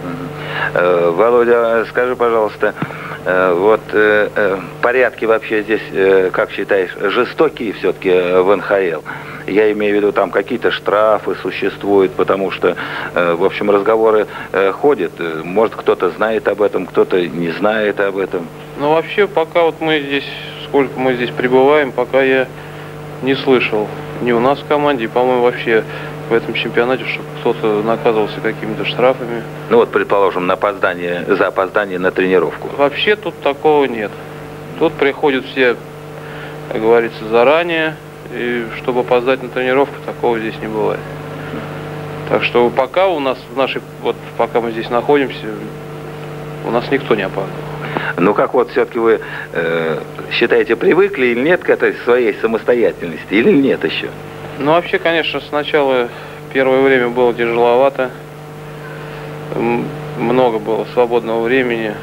Э, Володя, скажи, пожалуйста, э, вот э, э, порядки вообще здесь, э, как считаешь, жестокие все-таки в эн ха эл? Я имею в виду, там какие-то штрафы существуют, потому что, э, в общем, разговоры э, ходят. Может, кто-то знает об этом, кто-то не знает об этом. Ну, вообще, пока вот мы здесь, сколько мы здесь пребываем, пока я не слышал ни у нас в команде, и, по-моему, вообще в этом чемпионате, чтобы кто-то наказывался какими-то штрафами. Ну вот, предположим, на опоздание, за опоздание на тренировку. Вообще тут такого нет. Тут приходят все, как говорится, заранее, и чтобы опоздать на тренировку, такого здесь не бывает. Так что пока у нас, в нашей, вот пока мы здесь находимся, у нас никто не опаздывал. Ну как вот все-таки вы э, считаете, привыкли или нет к этой своей самостоятельности, или нет еще? Ну вообще, конечно, сначала первое время было тяжеловато. Много было свободного времени.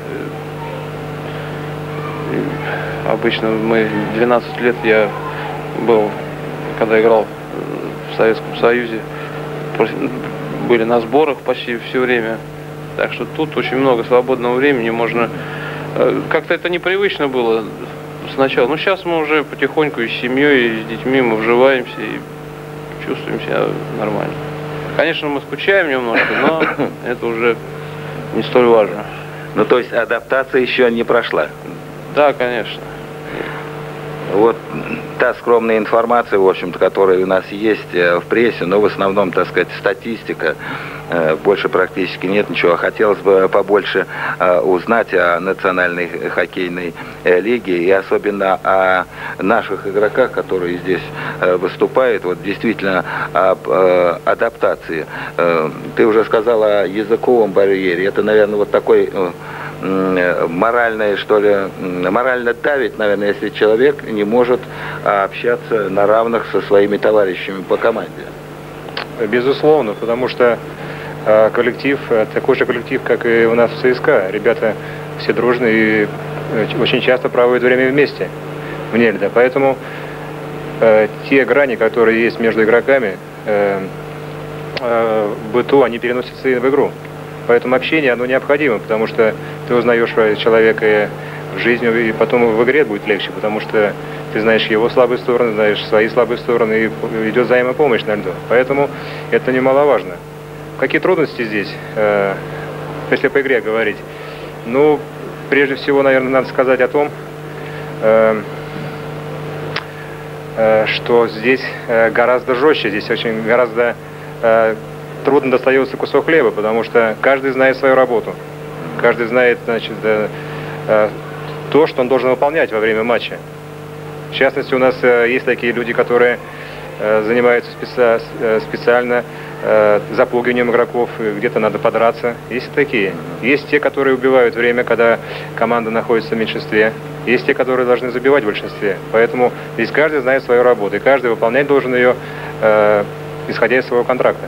Обычно мы двенадцать лет я был, когда играл в Советском Союзе, были на сборах почти все время. Так что тут очень много свободного времени, можно... Как-то это непривычно было сначала. Но сейчас мы уже потихоньку и с семьей, и с детьми мы вживаемся и чувствуем себя нормально. Конечно, мы скучаем немножко, но это уже не столь важно. Ну, то есть адаптация еще не прошла? Да, конечно. Вот та скромная информация, в общем-то, которая у нас есть в прессе, но в основном, так сказать, статистика, больше практически нет ничего. Хотелось бы побольше узнать о национальной хоккейной лиге и особенно о наших игроках, которые здесь выступают, вот действительно об адаптации. Ты уже сказал о языковом барьере. Это, наверное, вот такой... моральное, что ли, морально давит, наверное, если человек не может общаться на равных со своими товарищами по команде. Безусловно, потому что э, коллектив, такой же коллектив, как и у нас в ЦСКА. Ребята все дружные и очень часто проводят время вместе вне льда. Поэтому э, те грани, которые есть между игроками, э, э, в быту, они переносятся и в игру. Поэтому общение, оно необходимо, потому что ты узнаешь человека в жизни, и потом в игре будет легче, потому что ты знаешь его слабые стороны, знаешь свои слабые стороны, и идет взаимопомощь на льду. Поэтому это немаловажно. Какие трудности здесь, э, если по игре говорить? Ну, прежде всего, наверное, надо сказать о том, э, э, что здесь э, гораздо жестче, здесь очень гораздо... Э, трудно достается кусок хлеба, потому что каждый знает свою работу. Каждый знает, значит, э, э, то, что он должен выполнять во время матча. В частности, у нас э, есть такие люди, которые э, занимаются специ э, специально э, запугиванием игроков, где-то надо подраться. Есть и такие. Есть те, которые убивают время, когда команда находится в меньшинстве. Есть те, которые должны забивать в большинстве. Поэтому здесь каждый знает свою работу, и каждый выполнять должен ее, э, исходя из своего контракта.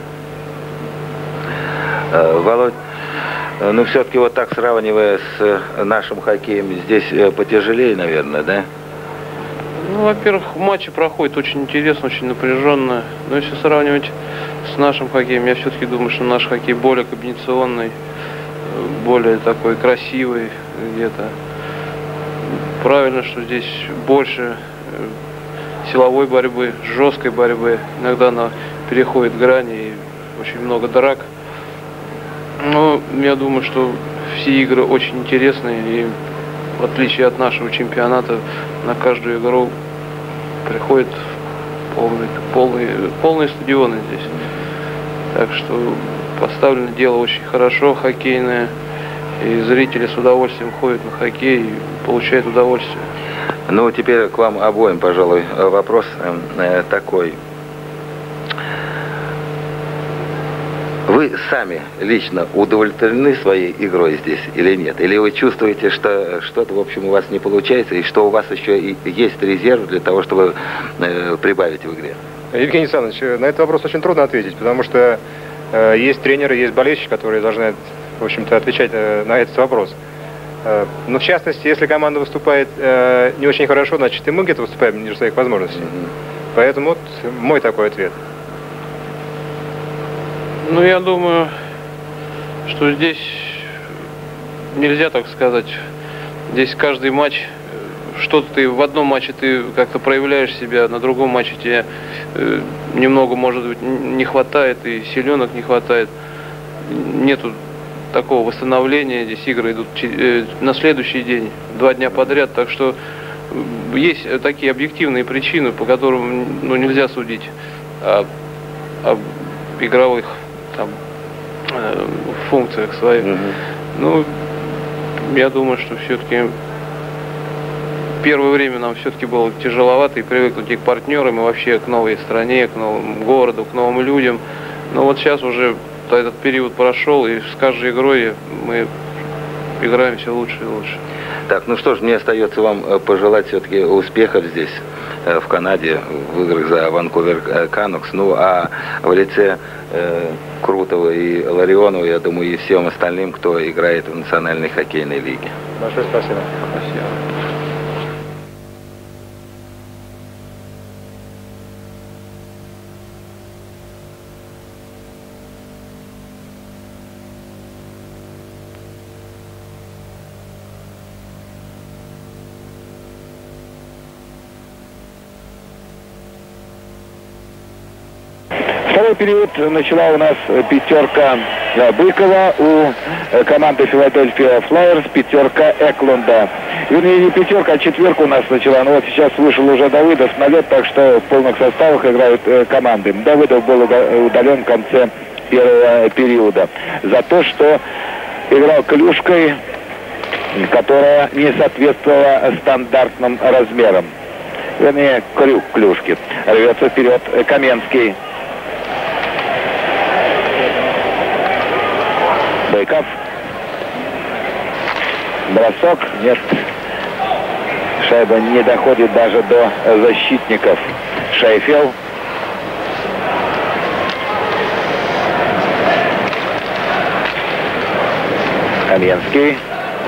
Володь, ну все-таки вот так сравнивая с нашим хоккеем, здесь потяжелее, наверное, да? Ну, во-первых, матчи проходят очень интересно, очень напряженно. Но если сравнивать с нашим хоккеем, я все-таки думаю, что наш хоккей более комбинационный, более такой красивый где-то. Правильно, что здесь больше силовой борьбы, жесткой борьбы. Иногда она переходит грани и очень много драк. Но я думаю, что все игры очень интересные, и в отличие от нашего чемпионата, на каждую игру приходят полные, полные, полные стадионы здесь. Так что поставлено дело очень хорошо, хоккейное, и зрители с удовольствием ходят на хоккей и получают удовольствие. Ну, теперь к вам обоим, пожалуй, вопрос э, такой. Вы сами лично удовлетворены своей игрой здесь или нет? Или вы чувствуете, что что-то, в общем, у вас не получается, и что у вас еще и есть резерв для того, чтобы э, прибавить в игре? Евгений Александрович, на этот вопрос очень трудно ответить, потому что э, есть тренеры, есть болельщики, которые должны, в общем-то, отвечать э, на этот вопрос. Э, но, в частности, если команда выступает э, не очень хорошо, значит, и мы где-то выступаем ниже своих возможностей. Mm-hmm. Поэтому вот мой такой ответ. Ну, я думаю, что здесь нельзя так сказать. Здесь каждый матч, что-то ты в одном матче ты как-то проявляешь себя, на другом матче тебе э, немного, может быть, не хватает, и силенок не хватает. Нету такого восстановления, здесь игры идут э, на следующий день, два дня подряд, так что есть такие объективные причины, по которым ну, нельзя судить о, об игровых там, э, функциях своих. Mm-hmm. Ну, я думаю, что все-таки первое время нам все-таки было тяжеловато и привыкнуть и к партнерам, и вообще к новой стране, к новому городу, к новым людям. Но вот сейчас уже этот период прошел, и с каждой игрой мы играем все лучше и лучше. Так, ну что ж, мне остается вам пожелать все-таки успехов здесь, в Канаде, в играх за Ванкувер Канукс. Ну, а в лице э, Крутова и Ларионова, я думаю, и всем остальным, кто играет в Национальной хоккейной лиге. Большое спасибо. Спасибо. Второй период начала у нас пятерка Быкова, у команды Филадельфия Флайерс пятерка Эклунда. Вернее, не пятерка, а четверка у нас начала. Но вот сейчас вышел уже Давыдов на лед, так что в полных составах играют команды. Давыдов был удален в конце первого периода за то, что играл клюшкой, которая не соответствовала стандартным размерам. Вернее, крюк клюшки. Рвется вперед Каменский. Быков. Бросок. Нет. Шайба не доходит даже до защитников. Шейфел. Каменский.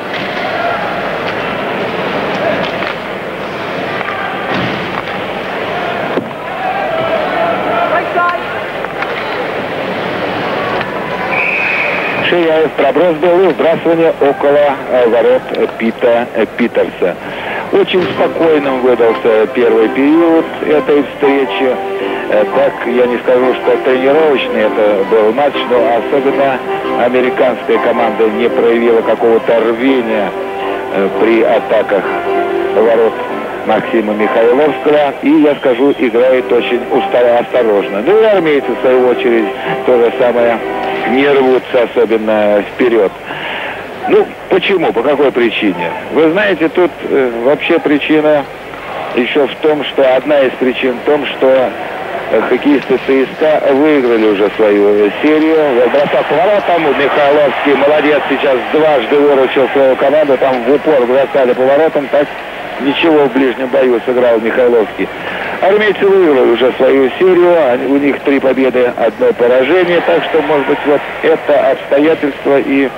Ширяев, проброс был и вбрасывание около ворот Пита Питерса. Очень спокойным выдался первый период этой встречи. Так, я не скажу, что тренировочный это был матч, но особенно американская команда не проявила какого-то рвения при атаках ворот Максима Михайловского. И, я скажу, играет очень осторожно. Ну и армейцы, в свою очередь, то же самое, не рвутся особенно вперед. Ну, почему? По какой причине? Вы знаете, тут э, вообще причина еще в том, что одна из причин в том, что э, хоккеисты ЦСКА выиграли уже свою серию. Бросок поворотом, Михайловский молодец, сейчас дважды выручил свою команду, там в упор бросали поворотом, так ничего в ближнем бою сыграл Михайловский. Армейцы выиграли уже свою серию, они, у них три победы, одно поражение, так что, может быть, вот это обстоятельство и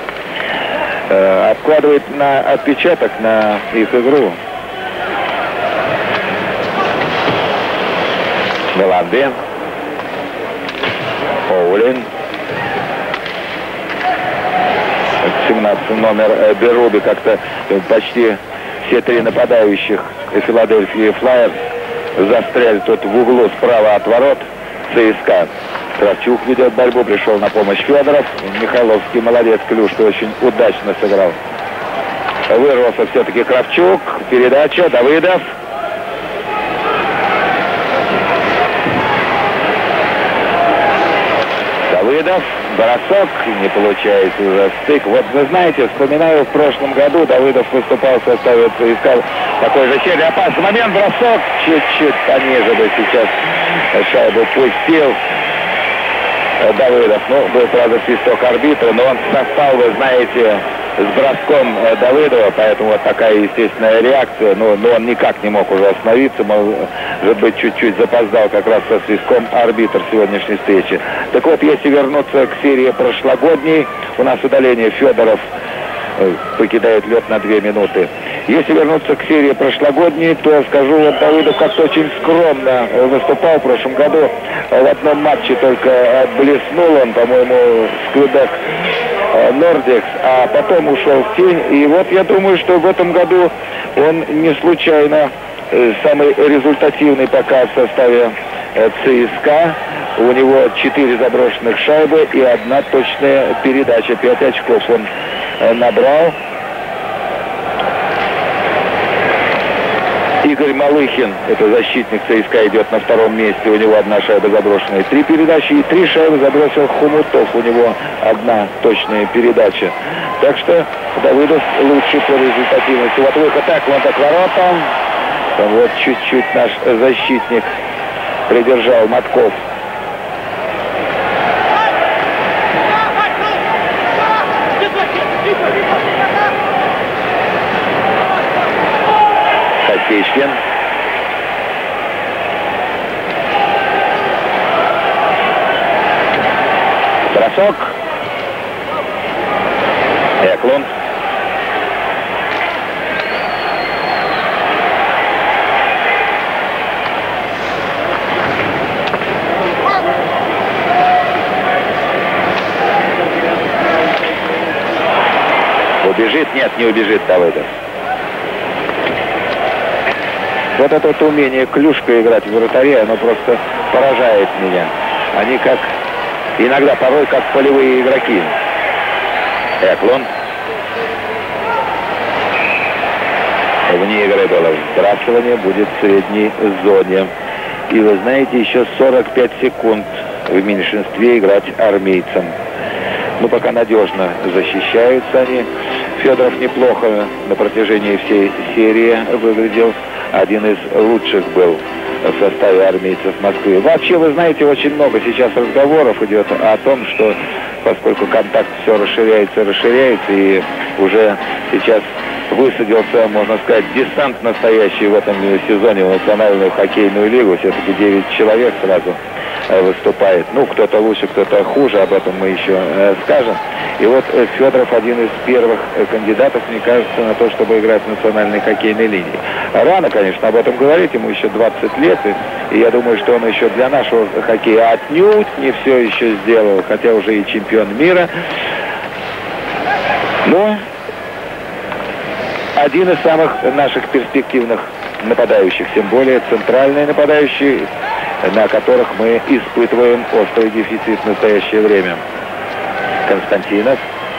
э, откладывает на отпечаток на их игру. Меланде. Оулин. семнадцатый номер э, Беруби, как-то э, почти все три нападающих Филадельфии Флайерс застряли тут в углу справа от ворот ЦСКА. Кравчук ведет борьбу, пришел на помощь Федоров. Михайловский молодец, Клюшка очень удачно сыграл. Вырвался все-таки Кравчук. Передача, Давыдов. Давыдов, бросок, не получается уже стык. Вот вы знаете, вспоминаю, в прошлом году Давыдов выступал в составе ЦСКА такой же серии. Опасный момент, бросок, чуть-чуть пониже бы сейчас шайбу пустил Давыдов. Ну, был, правда, свисток арбитра, но он совпал, вы знаете, с броском Давыдова, поэтому вот такая естественная реакция. Но, но он никак не мог уже остановиться, может быть, чуть-чуть запоздал как раз со свистком арбитр сегодняшней встречи. Так вот, если вернуться к серии прошлогодней, у нас удаление Федоров покидает лед на две минуты. Если вернуться к серии прошлогодней, то скажу, вот Давыдов как-то очень скромно выступал в прошлом году. В одном матче только блеснул он, по-моему, с Квебек Нордикс, а потом ушел в тень. И вот я думаю, что в этом году он не случайно самый результативный пока в составе ЦСКА. У него четыре заброшенных шайбы и одна точная передача. Пять очков он набрал. Игорь Малыхин, это защитник ЦСКА, идет на втором месте. У него одна шайба заброшенная. Три передачи и три шайбы забросил Хомутов. У него одна точная передача. Так что Давыдов лучший по результативности. Вот выход так, вон так воротам. Вот чуть-чуть наш защитник придержал Матков. Хоккейщин. Бросок. Эклунд. Убежит? Нет, не убежит Давыдов. Вот это вот умение Клюшка играть в вратаре, оно просто поражает меня. Они как, иногда порой как полевые игроки. Эклунд. Вне игры было сбрасывание, будет в средней зоне. И вы знаете, еще сорок пять секунд в меньшинстве играть армейцам. Ну, пока надежно защищаются они. Федоров неплохо на протяжении всей серии выглядел. Один из лучших был в составе армейцев Москвы. Вообще, вы знаете, очень много сейчас разговоров идет о том, что поскольку контакт все расширяется, расширяется, и уже сейчас высадился, можно сказать, десант настоящий в этом сезоне в Национальную хоккейную лигу. Все-таки девять человек сразу выступает. Ну, кто-то лучше, кто-то хуже, об этом мы еще э, скажем. И вот э, Федоров один из первых э, кандидатов, мне кажется, на то, чтобы играть в национальной хоккейной линии. Рано, конечно, об этом говорить, ему еще двадцать лет, и, и я думаю, что он еще для нашего хоккея отнюдь не все еще сделал, хотя уже и чемпион мира. Но один из самых наших перспективных нападающих, тем более центральные нападающие, на которых мы испытываем острый дефицит в настоящее время. Константинов.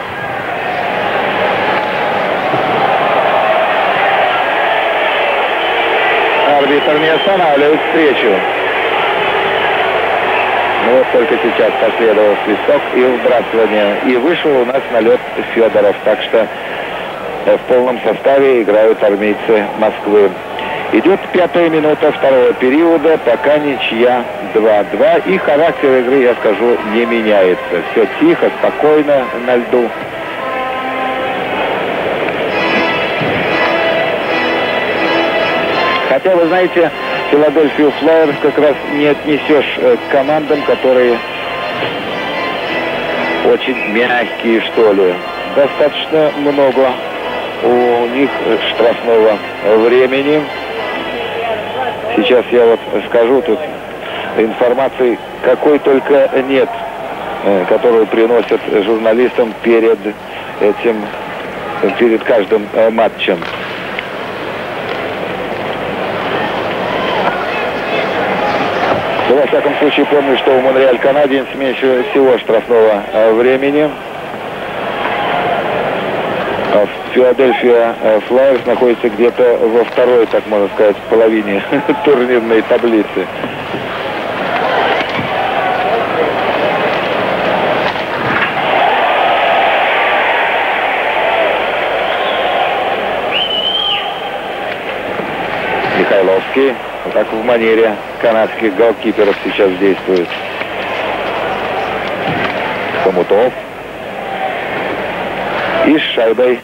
Арбитр не останавливает встречу. Ну вот только сейчас последовал свисток и вбрасывание. И вышел у нас на лед Федоров. Так что в полном составе играют армейцы Москвы. Идет пятая минута второго периода, пока ничья два-два. И характер игры, я скажу, не меняется. Все тихо, спокойно на льду. Хотя, вы знаете, Филадельфию Флайерс как раз не отнесешь к командам, которые очень мягкие, что ли. Достаточно много у них штрафного времени. Сейчас я вот скажу, тут информации какой только нет, которую приносят журналистам перед этим, перед каждым матчем. Но, во всяком случае, помню, что у Монреаль Канадиенс меньше всего штрафного э, времени. А Филадельфия Флайерс находится где-то во второй, так можно сказать, половине турнирной таблицы. Михайловский, как в манере канадских голкиперов сейчас действует. Хомутов. И с шайбой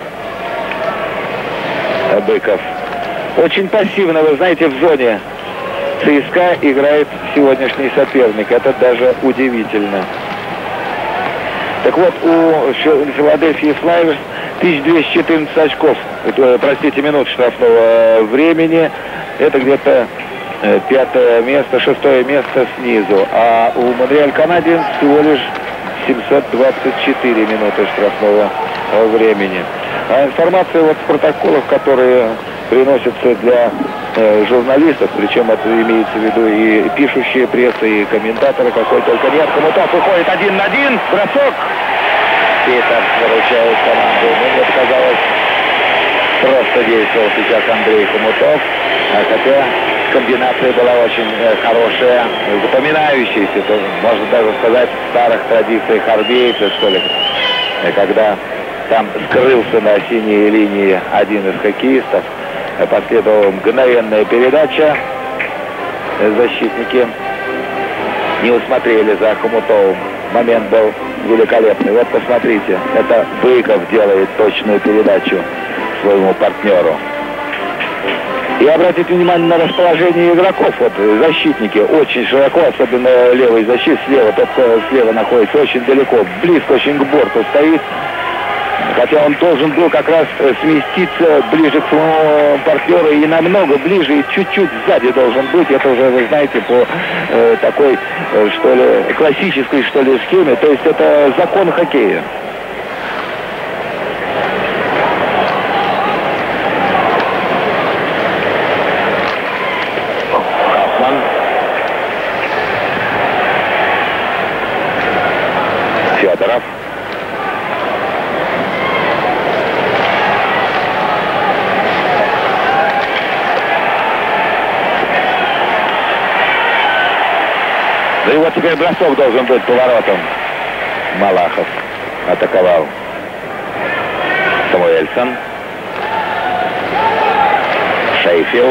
Быков. Очень пассивно, вы знаете, в зоне ЦСКА играет сегодняшний соперник. Это даже удивительно. Так вот, у Филадельфии Флайерс тысяча двести четырнадцать очков, простите, минут штрафного времени. Это где-то пятое место, шестое место снизу. А у Монреаль Канадиенс всего лишь семьсот двадцать четыре минуты штрафного времени. А информация вот с протоколов, которые приносятся для э, журналистов, причем это имеется в виду и пишущие пресса, и комментаторы, какой только нет. Хомутов выходит один на один, бросок. Питер выручает команду. Ну, мне показалось, просто действовал сейчас Андрей Хомутов, а хотя комбинация была очень э, хорошая, запоминающаяся, то, можно даже сказать, в старых традициях армейца, что ли, когда там скрылся на синей линии один из хоккеистов, последовала мгновенная передача, защитники не усмотрели за Хомутовым. Момент был великолепный. Вот посмотрите, это Быков делает точную передачу своему партнеру. И обратите внимание на расположение игроков. Вот защитники очень широко, особенно левый защит слева. Тот, кто слева находится очень далеко, близко очень к борту стоит. Хотя он должен был как раз сместиться ближе к своему партнеру и намного ближе, и чуть-чуть сзади должен быть. Это уже, вы знаете, по э, такой, э, что ли, классической, что ли, схеме. То есть это закон хоккея. Хафман. Федоров. Да и вот теперь бросок должен быть поворотом. Малахов атаковал. Самуэльсон. Шейфилд.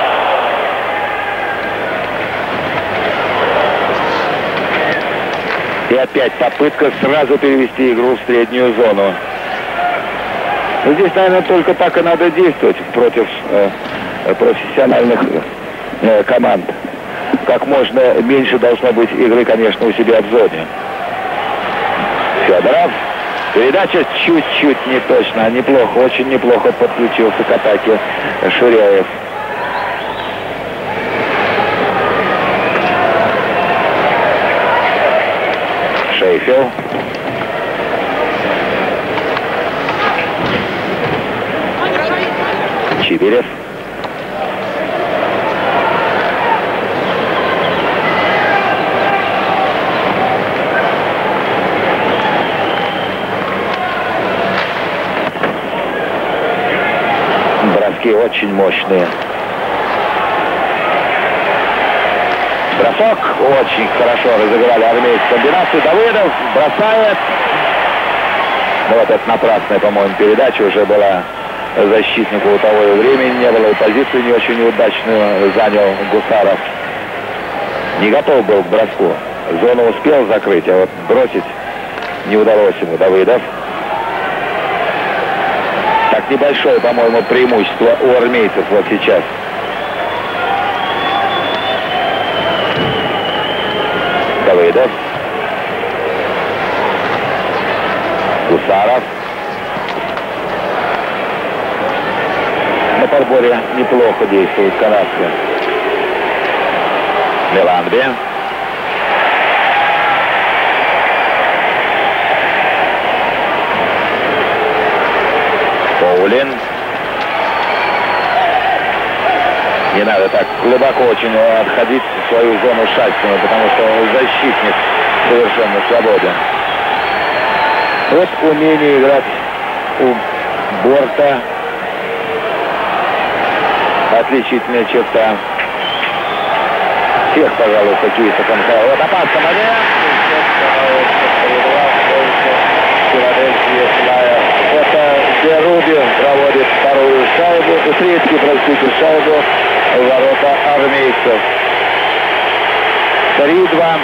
И опять попытка сразу перевести игру в среднюю зону. Но здесь, наверное, только так и надо действовать против э, профессиональных э, команд. Как можно меньше должно быть игры, конечно, у себя в зоне. Федоров. Передача чуть-чуть не точно. Неплохо, очень неплохо подключился к атаке Ширяев. Шейфилд. Чибирев. Очень мощные. Бросок. Очень хорошо разыграли армейцы комбинацию. Давыдов бросает. Ну вот это напрасная, по-моему, передача уже была защитнику, у того и времени не было, и позицию не очень неудачную занял Гусаров. Не готов был к броску. Зону успел закрыть, а вот бросить не удалось ему. Давыдов. Так, небольшое, по-моему, преимущество у армейцев вот сейчас. Давыдов. Гусаров. На подборе неплохо действует канадцы. Меланби. Поулин. Не надо так глубоко очень отходить в свою зону Шастина, потому что защитник совершенно свободен. Вот умение играть у Борта. Отличительная черта всех, пожалуй, хоккеистов эн ха эл. Вот опасный момент. Это Беруби проводит вторую шайбу, третью, простите, шайбу в ворота армейцев. три-два.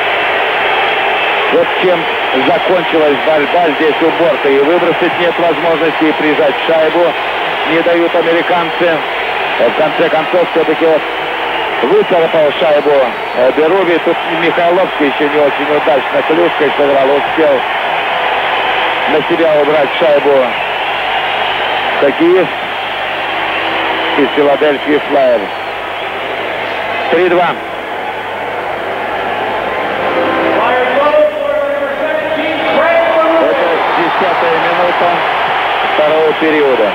Вот чем закончилась борьба здесь у Борта. И выбросить нет возможности, и прижать шайбу не дают американцы. В конце концов, все-таки вот выцарапал шайбу Беруби. Тут Михайловский еще не очень удачно клюшкой сыграл, успел на себя убрать шайбу хоккеист из Филадельфии Флайерс. три-два. Это десятая минута второго периода.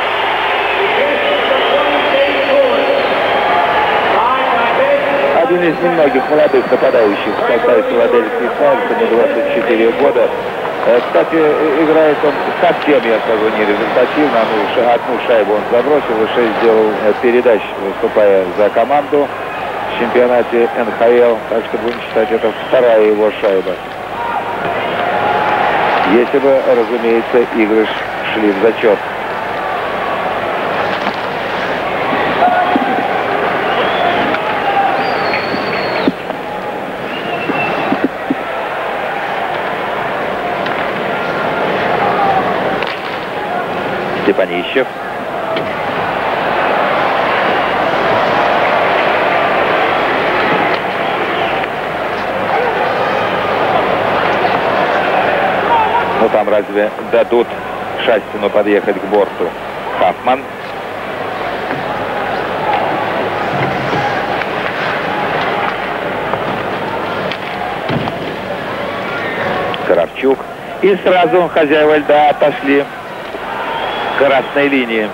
Один из немногих молодых нападающих в составе Филадельфии Флайерс, ему двадцать четыре года. Кстати, играет он совсем, я скажу, не результативно. Одну шайбу он забросил и шесть сделал передач, выступая за команду в чемпионате эн ха эл. Так что будем считать, это вторая его шайба. Если бы, разумеется, игры шли в зачет. Степанищев. Ну там разве дадут Шастину подъехать к борту? Хафман. Кравчук. И сразу хозяева льда отошли красной линии.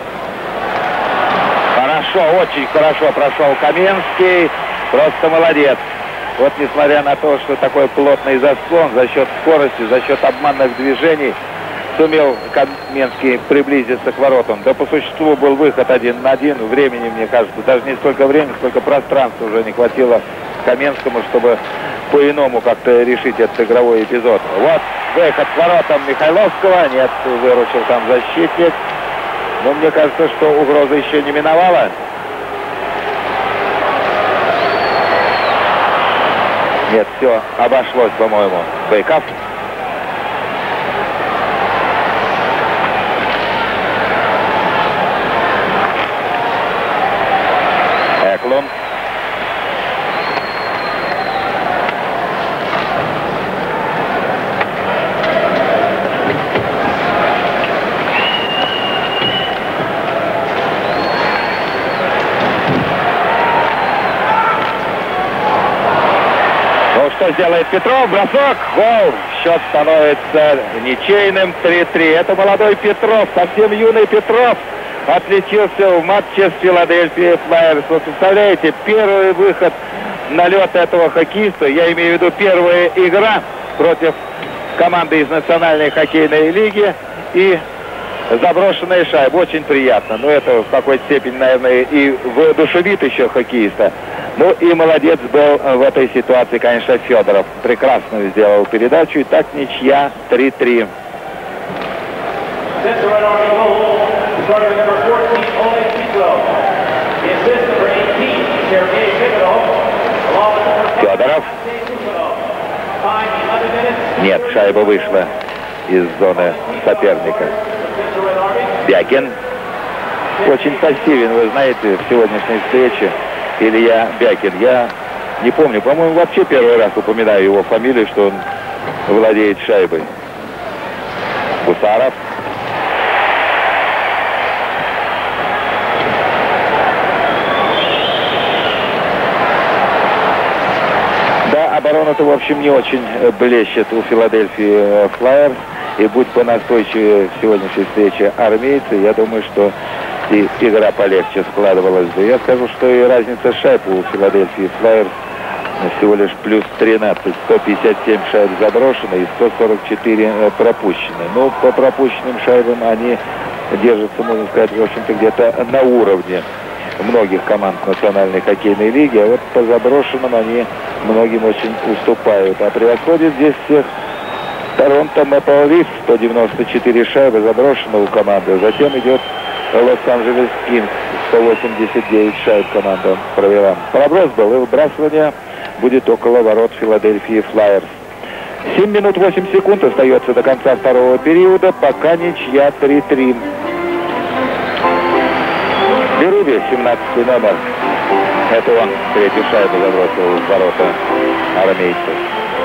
Хорошо, очень хорошо прошел Каменский. Просто молодец. Вот несмотря на то, что такой плотный заслон, за счет скорости, за счет обманных движений сумел Каменский приблизиться к воротам. Да по существу был выход один на один. Времени, мне кажется, даже не столько времени, сколько пространства уже не хватило Каменскому, чтобы по-иному как-то решить этот игровой эпизод. Вот выход к воротам Михайловского. Нет, выручил там защитник. Но мне кажется, что угроза еще не миновала. Нет, все обошлось, по-моему. Бейкап. Эклунд. Что сделает Петров? Бросок, гол. Счет становится ничейным. три-три. Это молодой Петров, совсем юный Петров, отличился в матче с Филадельфией Флайерс. Вот представляете, первый выход на лед этого хоккеиста, я имею в виду первая игра против команды из Национальной хоккейной лиги, и заброшенная шайба. Очень приятно. Но это в какой-то степени, наверное, и воодушевит еще хоккеиста. Ну и молодец был в этой ситуации, конечно, Федоров. Прекрасно сделал передачу. И так ничья три-три. Федоров. Нет, шайба вышла из зоны соперника. Бякин. Очень пассивен, вы знаете, в сегодняшней встрече. Илья Бякин. Я не помню, по-моему, вообще первый раз упоминаю его фамилию, что он владеет шайбой. Гусаров. Да, оборона-то, в общем, не очень блещет у Филадельфии Флайерс. И будь понастойчивее в сегодняшней встрече армейцы, я думаю, что и игра полегче складывалась бы. Я скажу, что и разница шайб у Филадельфии Флайерс всего лишь плюс тринадцать. сто пятьдесят семь шайб заброшено и сто сорок четыре пропущены. Но по пропущенным шайбам они держатся, можно сказать, в общем-то, где-то на уровне многих команд Национальной хоккейной лиги. А вот по заброшенным они многим очень уступают. А превосходит здесь всех Торонто Мэпл Лифс, сто девяносто четыре шайбы заброшено у команды. Затем идет Лос-Анджелес Кингс, сто восемьдесят девять шайб команда провела. Проброс был, и выбрасывание будет около ворот Филадельфии Флайерс. семь минут восемь секунд остается до конца второго периода, пока ничья три-три. Беруби, семнадцатый номер. Это он третью шайбу забросил в ворота армейцев.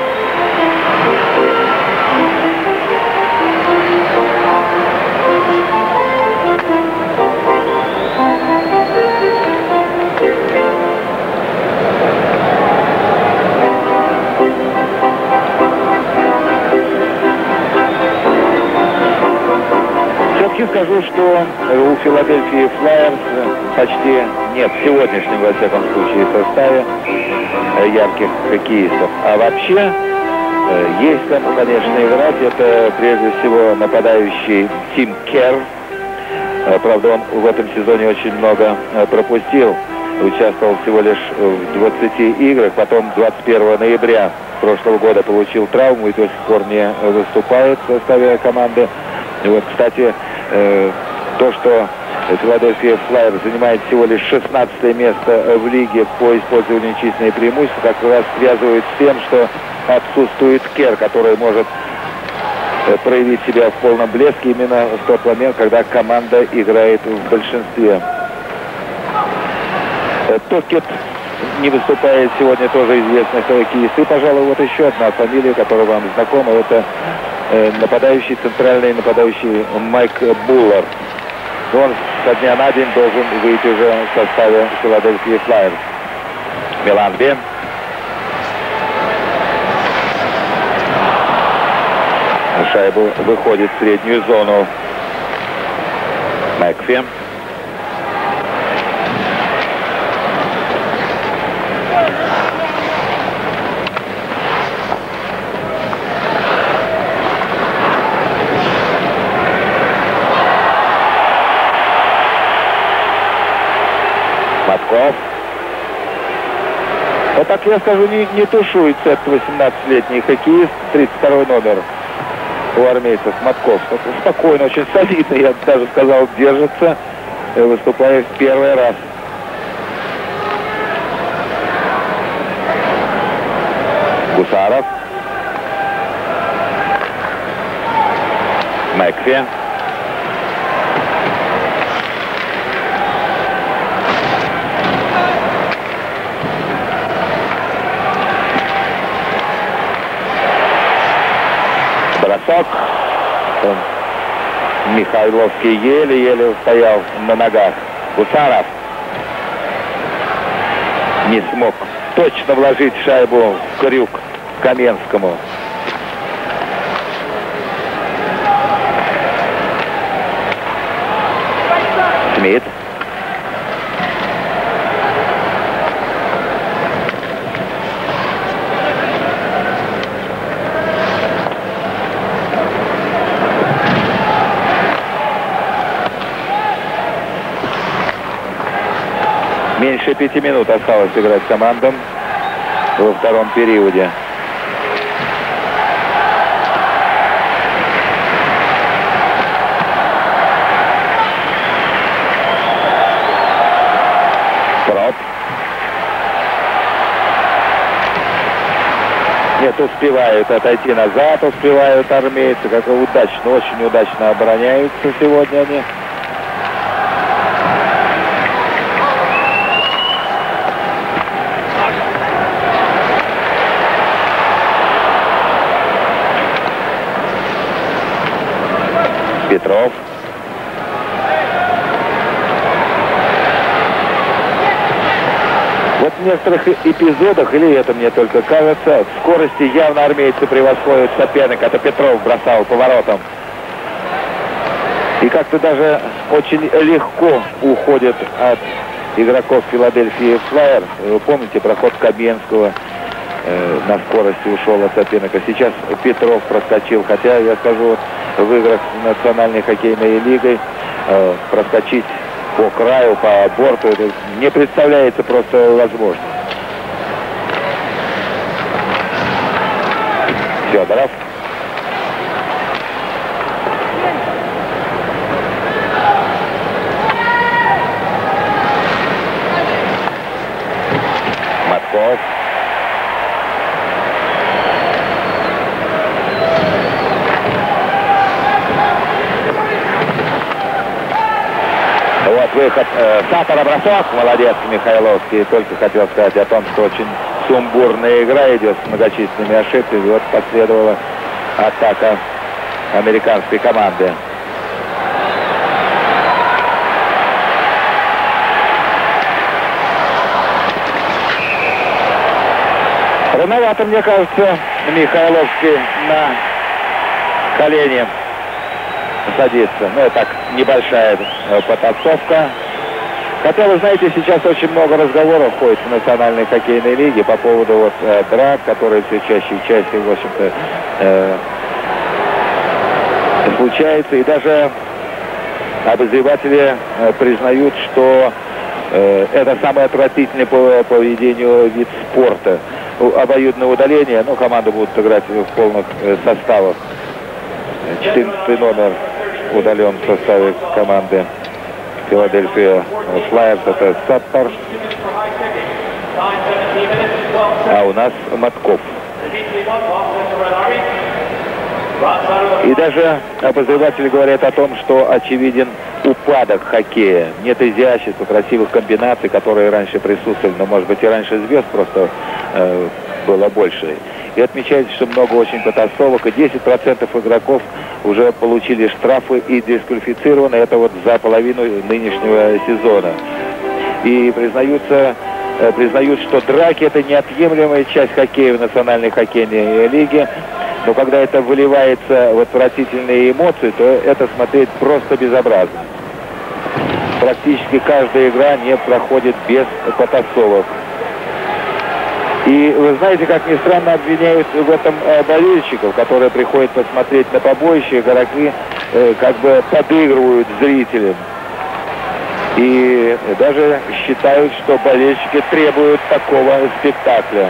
Скажу, что у Филадельфии Флайерс почти нет в сегодняшнем, во всяком случае, составе ярких хоккеистов. А вообще, есть кому, конечно, играть. Это прежде всего нападающий Тим Керр. Правда, он в этом сезоне очень много пропустил. Участвовал всего лишь в двадцати играх. Потом двадцать первого ноября прошлого года получил травму и до сих пор не выступает в составе команды. И вот, кстати, э, то, что Филадельфия Флайерс занимает всего лишь шестнадцатое место в лиге по использованию численных преимуществ, как раз связывает с тем, что отсутствует Керр, который может э, проявить себя в полном блеске именно в тот момент, когда команда играет в большинстве. Э, Токет не выступает сегодня, тоже известный хоккеист. И, пожалуй, вот еще одна фамилия, которая вам знакома, это нападающий, центральный нападающий Майк Буллер. Он со дня на день должен выйти уже в составе Филадельфии Флайерс. Меланби. Шайбу выходит в среднюю зону Макфи. Матков. Вот так я скажу, не, не тушуется этот восемнадцатилетний хоккеист, тридцать второй номер у армейцев Матков. Спокойно, очень солидно, я даже сказал, держится, выступая в первый раз. Гусаров. Макфи. Бросок. Михайловский еле-еле стоял на ногах. Гусаров не смог точно вложить шайбу в крюк Каменскому. Смит. Меньше пяти минут осталось играть командам во втором периоде. Проб. Нет, успевают отойти назад, успевают армейцы. Как удачно, очень удачно обороняются сегодня они. Петров. Вот в некоторых эпизодах, или это мне только кажется, в скорости явно армейцы превосходят соперника. Это Петров бросал поворотом. И как-то даже очень легко уходит от игроков Филадельфии Флайер. Вы помните, проход Каменского э, на скорости ушел от соперника. Сейчас Петров проскочил. Хотя, я скажу, вот, в играх с Национальной хоккейной лигой э, проскочить по краю, по борту, это не представляется просто возможным. Федоров. Матков. Вот выход э, Сапора, бросок. Молодец Михайловский. Только хотел сказать о том, что очень сумбурная игра идет с многочисленными ошибками. Вот последовала атака американской команды. Рановато, мне кажется, Михайловский на колени садится. Ну, это так, небольшая э, потасовка. Хотя, вы знаете, сейчас очень много разговоров ходит в Национальной хоккейной лиге по поводу вот э, драк, которые все чаще и чаще, в общем-то, э, случаются. И даже обозреватели э, признают, что э, это самый отвратительный по поведению вид спорта. Обоюдное удаление, ну, команды будут играть в полных э, составах. четырнадцатый номер удален в составе команды Филадельфия Флайерс, это Саппор. А у нас Матков. И даже обозреватели говорят о том, что очевиден упадок хоккея. Нет изящества, красивых комбинаций, которые раньше присутствовали, но, может быть, и раньше звезд просто э, было больше. И отмечается, что много очень потасовок, и десять процентов игроков уже получили штрафы и дисквалифицированы. Это вот за половину нынешнего сезона. И признаются, э, признают, что драки — это неотъемлемая часть хоккея в Национальной хоккейной лиге. Но когда это выливается в отвратительные эмоции, то это смотреть просто безобразно. Практически каждая игра не проходит без потасовок. И вы знаете, как ни странно, обвиняют в этом э, болельщиков, которые приходят посмотреть на побоище, игроки э, как бы подыгрывают зрителям. И даже считают, что болельщики требуют такого спектакля.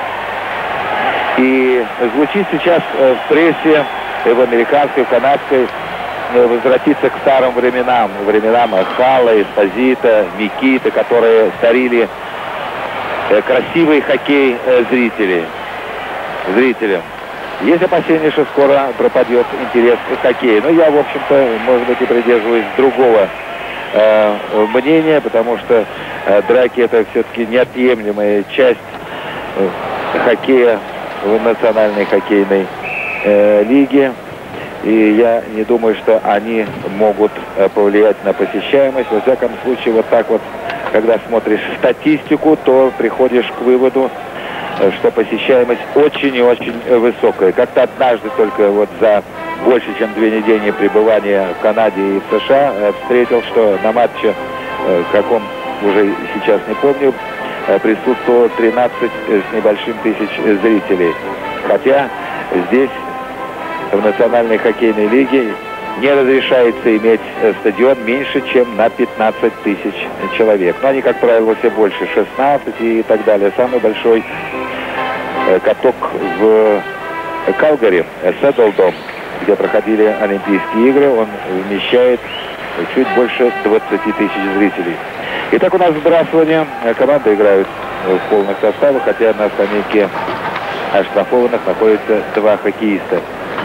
И звучит сейчас э, в прессе, э, в американской, в канадской, э, возвратиться к старым временам, временам Хала, Эспозита, Микита, которые дарили э, красивый хоккей э, зрителей, зрителям. Есть опасения, что скоро пропадет интерес к хоккею. Но я, в общем-то, может быть, и придерживаюсь другого э, мнения, потому что э, драки — это все-таки неотъемлемая часть э, хоккея в Национальной хоккейной э, лиге. И я не думаю, что они могут э, повлиять на посещаемость. Во всяком случае, вот так вот, когда смотришь статистику, то приходишь к выводу, э, что посещаемость очень и очень высокая. Как-то однажды только вот за больше, чем две недели пребывания в Канаде и в США э, встретил, что на матче, э, каком уже сейчас не помню, присутствовало тринадцать с небольшим тысяч зрителей. Хотя здесь, в Национальной хоккейной лиге, не разрешается иметь стадион меньше, чем на пятнадцать тысяч человек. Но они, как правило, все больше, шестнадцать и так далее. Самый большой каток в Калгари, Седлдом, где проходили Олимпийские игры, он вмещает чуть больше двадцати тысяч зрителей. Итак, у нас сбрасывание. Команды играют в полных составах, хотя на скамейке оштрафованных находятся два хоккеиста.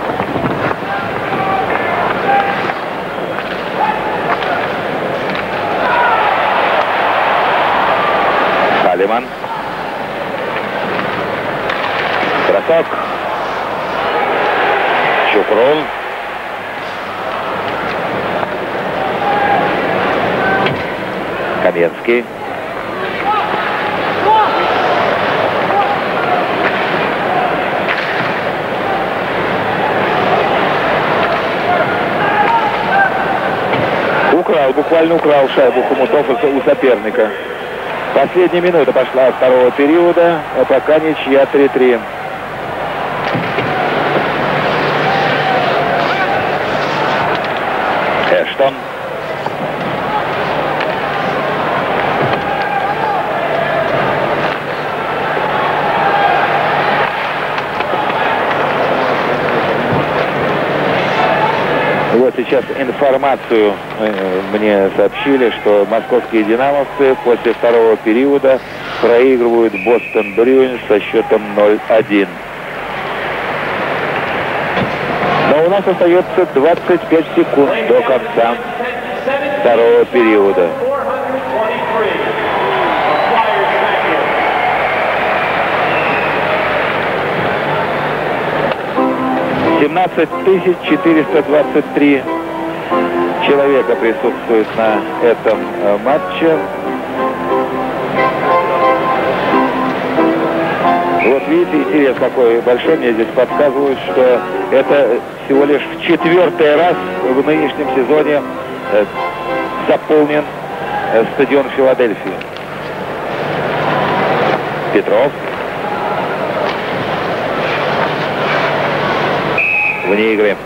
Салиман. Бросок. Чупрун. Каменский. буквально украл шайбу Хомутов у соперника. Последняя минута пошла второго периода, а пока ничья три-три. Эштон. Вот сейчас информацию э, мне сообщили, что московские динамовцы после второго периода проигрывают Бостон Брюинс со счетом ноль один. Но у нас остается двадцать пять секунд до конца второго периода. семнадцать тысяч четыреста двадцать три человека присутствует на этом э, матче. Вот видите, интерес какой большой. Мне здесь подсказывают, что это всего лишь в четвертый раз в нынешнем сезоне э, заполнен э, стадион Филадельфии. Петров. Вне игры.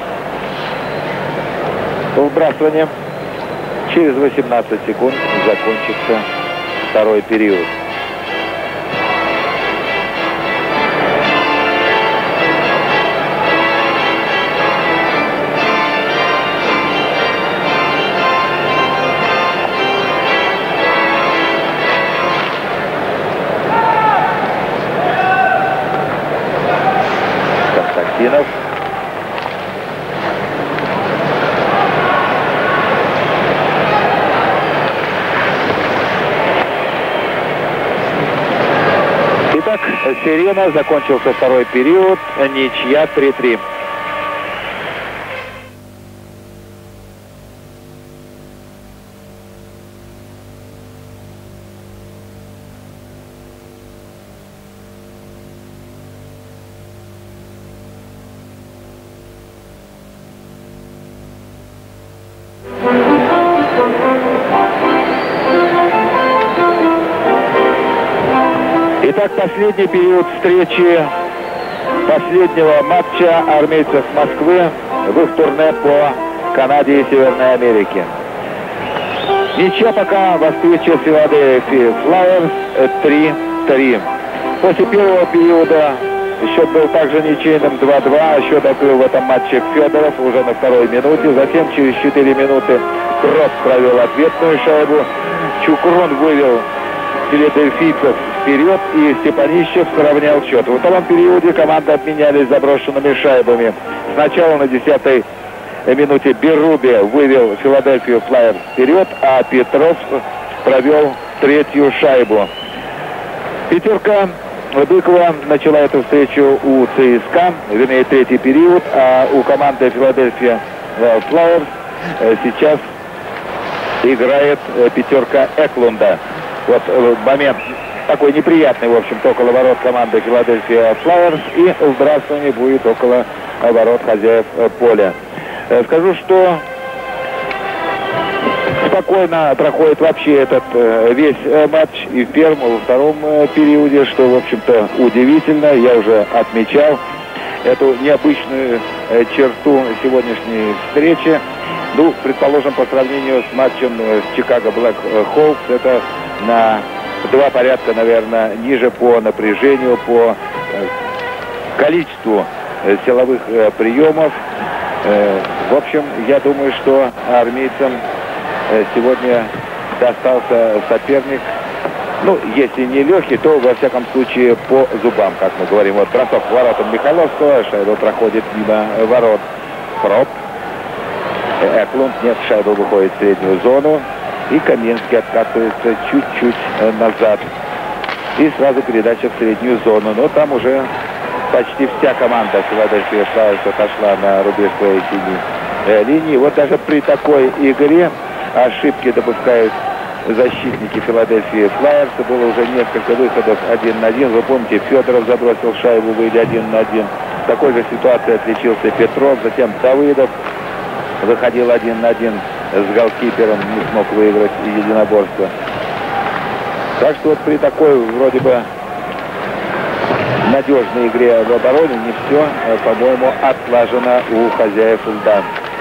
Вбрасывание. Через восемнадцать секунд закончится второй период. Константинов. Итак, сирена, закончился второй период, ничья три-три. Итак, последний период встречи последнего матча армейцев Москвы в их турне по Канаде и Северной Америке. Ничья пока во встрече Филадельфии Флайерс три-три. После первого периода счет был также ничейным два-два. Счет открыл в этом матче Федоров уже на второй минуте. Затем через четыре минуты Крот провел ответную шайбу. Чукрун вывел филадельфийцев вперед, и Степанищев сравнял счет. Во втором периоде команды обменялись заброшенными шайбами. Сначала на десятой минуте Беруби вывел Филадельфию Флайерс вперед, а Петров провел третью шайбу. Пятерка Быкова начала эту встречу у ЦСКА, вернее третий период, а у команды Филадельфия Флайерс сейчас играет пятерка Эклунда. Вот момент такой неприятный, в общем-то, около ворот команды Филадельфия Флайерс, и вбрасывание будет около ворот хозяев поля. Скажу, что спокойно проходит вообще этот весь матч и в первом, и во втором периоде, что, в общем-то, удивительно. Я уже отмечал эту необычную черту сегодняшней встречи. Ну, предположим, по сравнению с матчем с Чикаго Блэк Хоукс, это на два порядка, наверное, ниже по напряжению, по количеству силовых приемов. В общем, я думаю, что армейцам сегодня достался соперник, ну, если не легкий, то, во всяком случае, по зубам, как мы говорим. Вот бросок к воротам Михайловского, шайба проходит мимо ворот Проб. Эклунд, нет, шайба выходит в среднюю зону. И Каменский откатывается чуть-чуть назад. И сразу передача в среднюю зону. Но там уже почти вся команда Филадельфия Флайерс отошла на рубеж своей синей линии. Вот даже при такой игре ошибки допускают защитники Филадельфии Флайерс. Было уже несколько выходов один на один. Вы помните, Федоров забросил шайбу, выйдя один на один. В такой же ситуации отличился Петров. Затем Давыдов выходил один на один с голкипером не смог выиграть единоборство. Так что вот при такой вроде бы надежной игре в обороне не все, по-моему, отлажено у хозяев льда.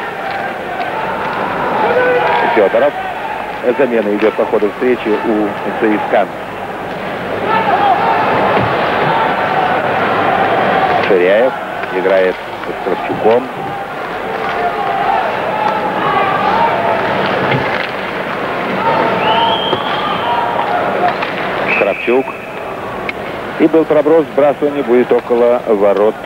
Федоров. Замена идет по ходу встречи у ЦСКА. Ширяев играет с Кравчуком. Кравчук. И был проброс, сбрасывание будет около ворот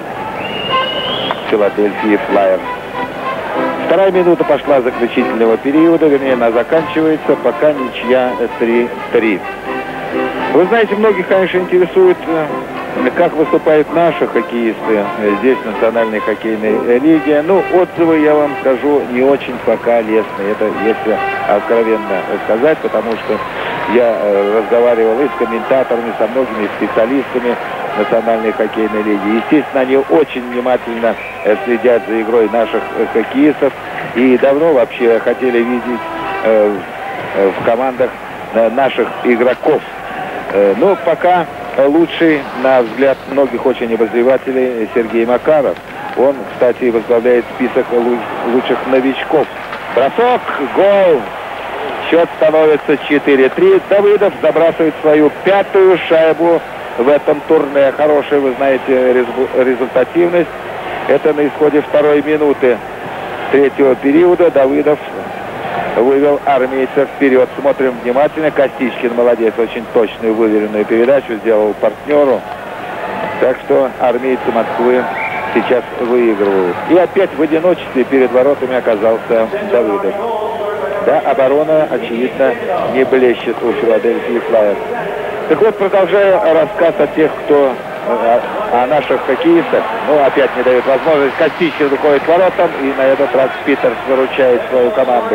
Филадельфии Флайерс. Вторая минута пошла заключительного периода, вернее, она заканчивается, пока ничья три-три. Вы знаете, многих, конечно, интересует, как выступают наши хоккеисты здесь, в Национальной хоккейной лиге. Ну, отзывы, я вам скажу, не очень пока лестные. Это, если откровенно сказать, потому что я разговаривал и с комментаторами, со многими специалистами Национальной хоккейной лиги. Естественно, они очень внимательно следят за игрой наших хоккеистов и давно вообще хотели видеть э, в командах наших игроков. Э, но пока лучший, на взгляд многих очень обозревателей, Сергей Макаров. Он, кстати, возглавляет список лучших новичков. Бросок, гол. Счет становится четыре-три. Давыдов забрасывает свою пятую шайбу в этом турне. Хорошая, вы знаете, результативность. Это на исходе второй минуты третьего периода. Давыдов вывел армейцев вперед. Смотрим внимательно. Костичкин молодец. Очень точную, выверенную передачу сделал партнеру. Так что армейцы Москвы сейчас выигрывают. И опять в одиночестве перед воротами оказался Давыдов. Да, оборона, очевидно, не блещет у Филадельфии Флайерс. Так вот, продолжаю рассказ о тех, кто о, о наших хоккеистах. Ну, опять не дает возможность. Костичкин выходит к воротам, и на этот раз Питерс выручает свою команду.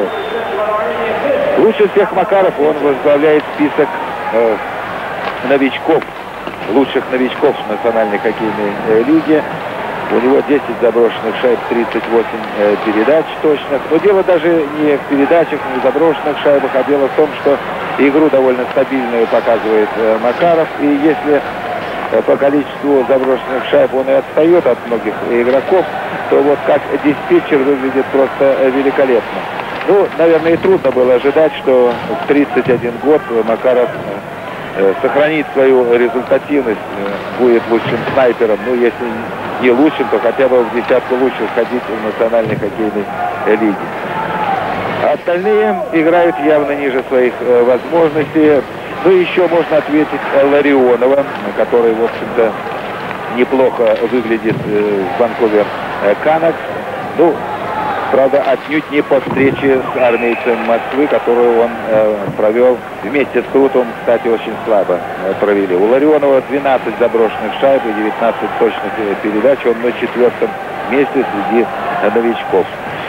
Лучше всех Макаров, он возглавляет список э, новичков, лучших новичков Национальной хоккейной э, лиги. У него десять заброшенных шайб, тридцать восемь э, передач точных. Но дело даже не в передачах, не в заброшенных шайбах, а дело в том, что игру довольно стабильную показывает э, Макаров. И если э, по количеству заброшенных шайб он и отстает от многих игроков, то вот как диспетчер выглядит просто э, великолепно. Ну, наверное, и трудно было ожидать, что в тридцать один год Макаров э, сохранит свою результативность, э, будет лучшим снайпером. Ну, если не лучшим, то хотя бы в десятку лучших ходить в Национальной хоккейной лиге. Остальные играют явно ниже своих э, возможностей. Ну, еще можно ответить Ларионова, который, в общем-то, неплохо выглядит э, в Ванкувер Канакс. Ну, правда, отнюдь не по встрече с армейцем Москвы, которую он э, провел вместе с Крутовым, кстати, очень слабо э, провели. У Ларионова двенадцать заброшенных шайб и девятнадцать точных передач. Он на четвертом месте среди э, новичков.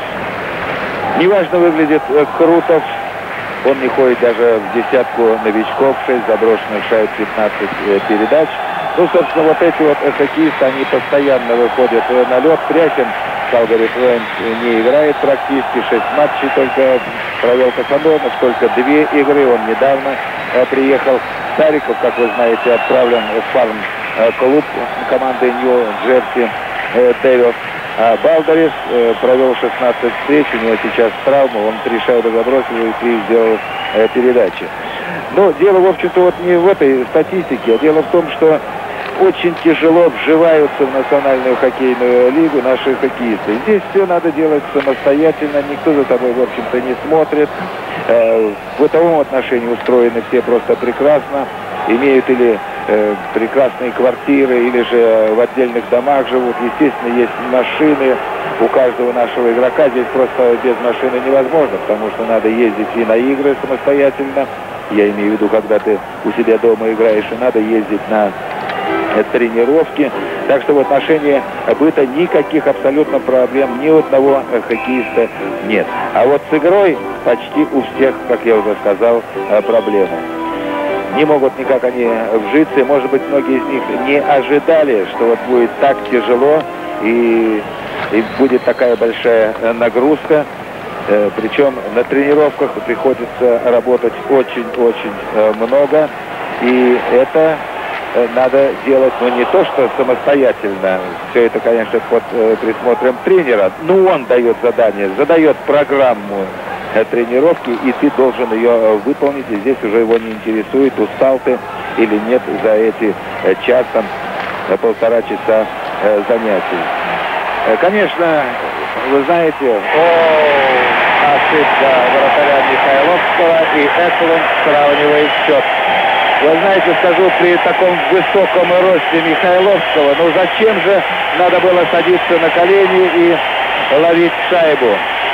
Неважно выглядит э, Крутов. Он не ходит даже в десятку новичков. шесть заброшенных шайб, пятнадцать э, передач. Ну, собственно, вот эти вот э, хоккеисты, они постоянно выходят э, на лед. Кряхин, Калгари Флеймс, не играет практически. шесть матчей только провел Косанонов, только две игры. Он недавно э, приехал. Стариков, как вы знаете, отправлен в фарм-клуб команды Нью-Джерси э, Дэвилс. А Балдарис э, провел шестнадцать встреч, у него сейчас травма, он три шайбы забросил и три сделал э, передачи. Но дело, в общем-то, вот не в этой статистике, а дело в том, что очень тяжело вживаются в Национальную хоккейную лигу наши хоккеисты. Здесь все надо делать самостоятельно, никто за тобой, в общем-то, не смотрит. Э, в бытовом отношении устроены все просто прекрасно, имеют или э, прекрасные квартиры, или же в отдельных домах живут. Естественно, есть машины у каждого нашего игрока. Здесь просто без машины невозможно, потому что надо ездить и на игры самостоятельно. Я имею в виду, когда ты у себя дома играешь, и надо ездить на тренировки. Так что в отношении быта никаких абсолютно проблем ни у одного хоккеиста нет. А вот с игрой почти у всех, как я уже сказал, проблемы. Не могут никак они вжиться. И, может быть, многие из них не ожидали, что вот будет так тяжело и, и будет такая большая нагрузка. Э, причем на тренировках приходится работать очень-очень э, много. И это э, надо делать, ну, не то, что самостоятельно. Все это, конечно, под э, присмотром тренера. Но он дает задание, задает программу э, тренировки, и ты должен ее э, выполнить. И здесь уже его не интересует, устал ты или нет за эти э, час, там, э, полтора часа э, занятий. Э, конечно, вы знаете, о, ошибка вратаря Михайловского, и Эклунд сравнивает счет. Вы знаете, скажу, при таком высоком росте Михайловского, ну зачем же надо было садиться на колени и ловить шайбу?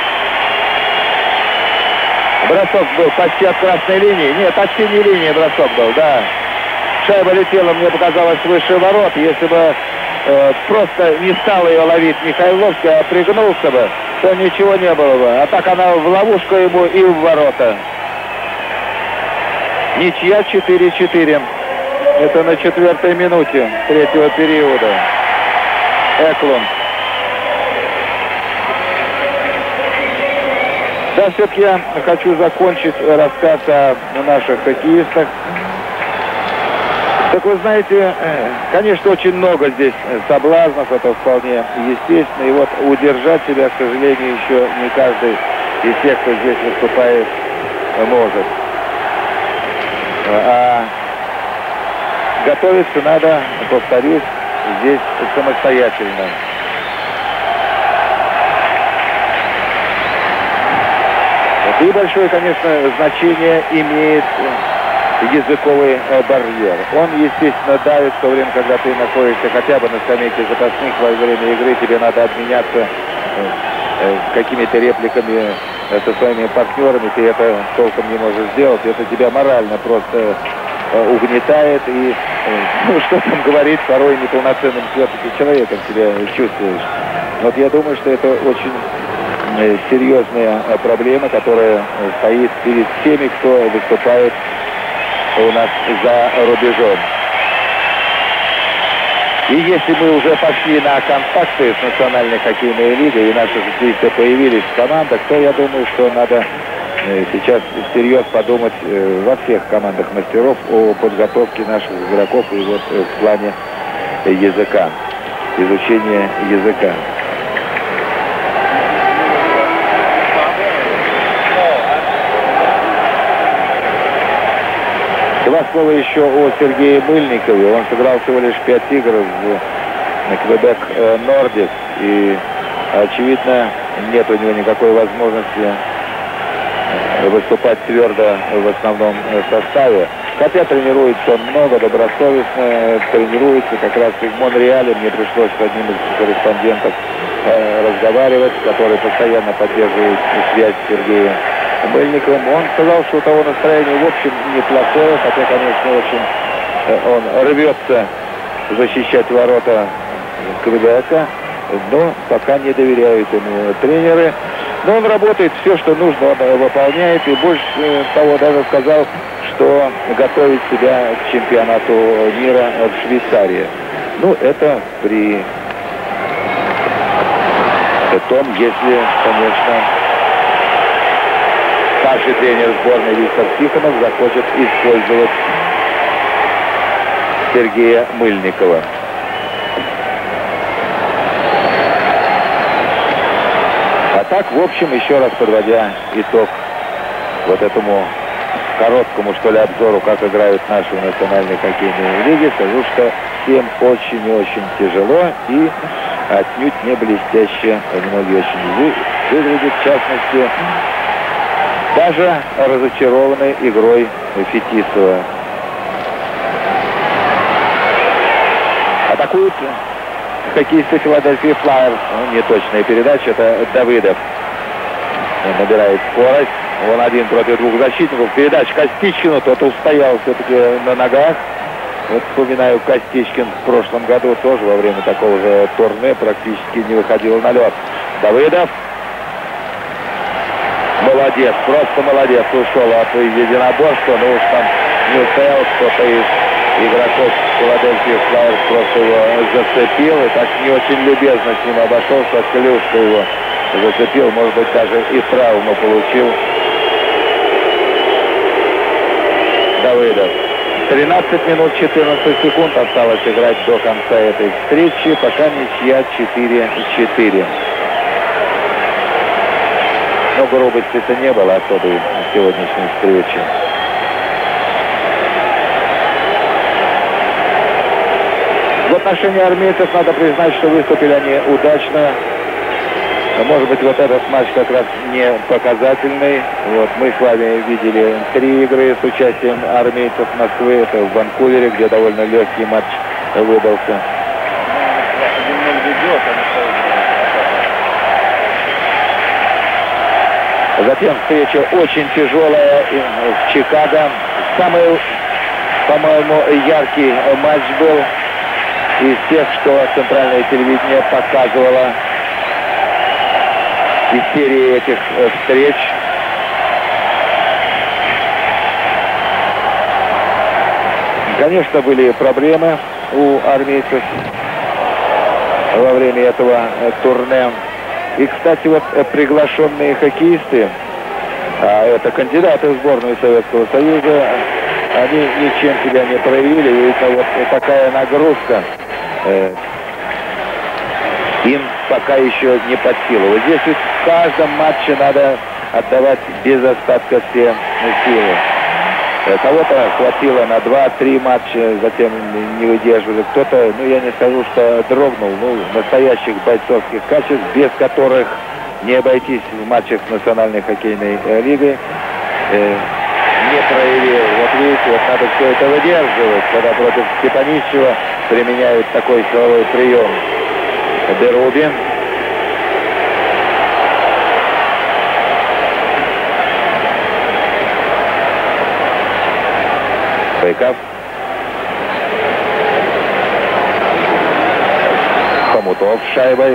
Бросок был почти от красной линии. Нет, от синей линии бросок был, да. Шайба летела, мне показалось, выше ворот. Если бы э, просто не стал ее ловить Михайловский, а пригнулся бы, то ничего не было бы. А так она в ловушку ему и в ворота. Ничья четыре-четыре. Это на четвертой минуте третьего периода. Эклунд. Да, все-таки я хочу закончить рассказ о наших хоккеистах. Так вы знаете, конечно, очень много здесь соблазнов, это вполне естественно. И вот удержать себя, к сожалению, еще не каждый из тех, кто здесь выступает, может. А готовиться надо, повторюсь, здесь самостоятельно. И большое, конечно, значение имеет языковый барьер. Он, естественно, давит в то время, когда ты находишься хотя бы на скамейке запасных во время игры, тебе надо обменяться какими-то репликами со своими партнерами, ты это толком не можешь сделать, это тебя морально просто угнетает, и, ну, что там говорить, порой неполноценным все-таки человеком себя чувствуешь. Вот я думаю, что это очень серьезная проблема, которая стоит перед теми, кто выступает у нас за рубежом. И если мы уже пошли на контакты с Национальной хоккейной лигой, и наши хоккеисты появились в командах, то я думаю, что надо сейчас всерьез подумать во всех командах мастеров о подготовке наших игроков и вот в плане языка, изучения языка. Два слова еще о Сергее Мыльникове. Он сыграл всего лишь пять игр в Квебек Нордис. И, очевидно, нет у него никакой возможности выступать твердо в основном составе. Хотя тренируется он много, добросовестно тренируется. Как раз и в Монреале мне пришлось с одним из корреспондентов разговаривать, который постоянно поддерживает связь с Сергеем Мыльниковым. Он сказал, что у того настроение в общем неплохое, хотя, конечно, очень он рвется защищать ворота Квебека, но пока не доверяют ему тренеры. Но он работает, все, что нужно, он выполняет, и больше того даже сказал, что готовит себя к чемпионату мира в Швейцарии. Ну, это при том, если, конечно, старший тренер сборной Виктор Тихонов захочет использовать Сергея Мыльникова. А так, в общем, еще раз подводя итог вот этому короткому, что ли, обзору, как играют наши в национальной хоккейной лиге, скажу, что всем очень и очень тяжело и отнюдь не блестяще. Многие очень выглядят, в частности, даже разочарованной игрой Фетисова. Атакуют хоккеисты Филадельфии Флайерс. Ну, неточная передача, это Давыдов. Он набирает скорость. Он один против двух защитников. Передача Костичкину, тот устоял все-таки на ногах. Вот вспоминаю, Костичкин в прошлом году тоже во время такого же турне практически не выходил на лед. Давыдов. Молодец, просто молодец, ушел от единоборства, но уж там не устоял, кто-то из игроков Филадельфии Флайерс просто его зацепил и так не очень любезно с ним обошелся, клюшка его зацепил, может быть, даже и травму получил. Давыдов. тринадцать минут четырнадцать секунд осталось играть до конца этой встречи. Пока ничья четыре-четыре. Но грубости-то не было особой в сегодняшней встрече. В отношении армейцев надо признать, что выступили они удачно. Может быть, вот этот матч как раз не показательный. Вот, мы с вами видели три игры с участием армейцев Москвы. Это в Ванкувере, где довольно легкий матч выдался. Затем встреча очень тяжелая в Чикаго. Самый, по-моему, яркий матч был из тех, что центральное телевидение показывало из серии этих э, встреч. Конечно, были проблемы у армейцев во время этого э, турне. И, кстати, вот э, приглашенные хоккеисты, а это кандидаты в сборную Советского Союза, они ничем себя не проявили. И это вот такая нагрузка э, им пока еще не под силу. Вот здесь ведь в каждом матче надо отдавать без остатка все силы. Кого-то хватило на два-три матча, затем не выдерживали. Кто-то, ну я не скажу, что дрогнул, ну настоящих бойцовских качеств, без которых не обойтись в матчах Национальной хоккейной лиги, э, не проявил. Вот видите, вот надо все это выдерживать, когда против Степанищева применяют такой силовой прием. Беруби. Быков. Хомутов с шайбой.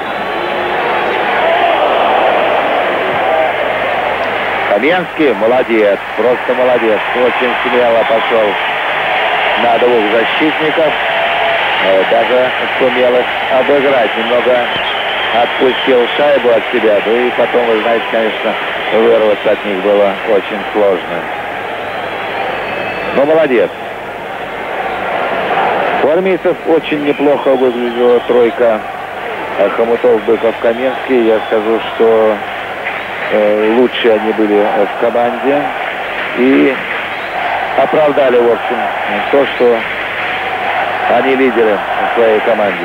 Каменский молодец, просто молодец. Очень смело пошел на двух защитников. Даже сумел их обыграть. Немного отпустил шайбу от себя. Ну и потом, вы знаете, конечно, вырваться от них было очень сложно. Но молодец. У армейцев очень неплохо выглядела тройка Хомутов, Быков, Каменский. Я скажу, что э, лучше они были в команде. И оправдали, в общем, то, что они лидеры в своей команде.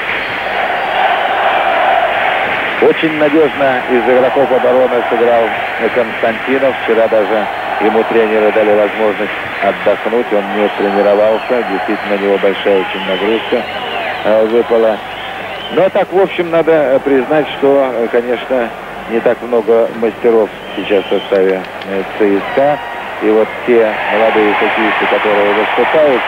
Очень надежно из игроков обороны сыграл Константинов. Вчера даже ему тренеры дали возможность отдохнуть. Он не тренировался. Действительно, на него большая очень нагрузка выпала. Но так, в общем, надо признать, что, конечно, не так много мастеров сейчас в составе ЦСКА. И вот те молодые хоккеисты, которые выступают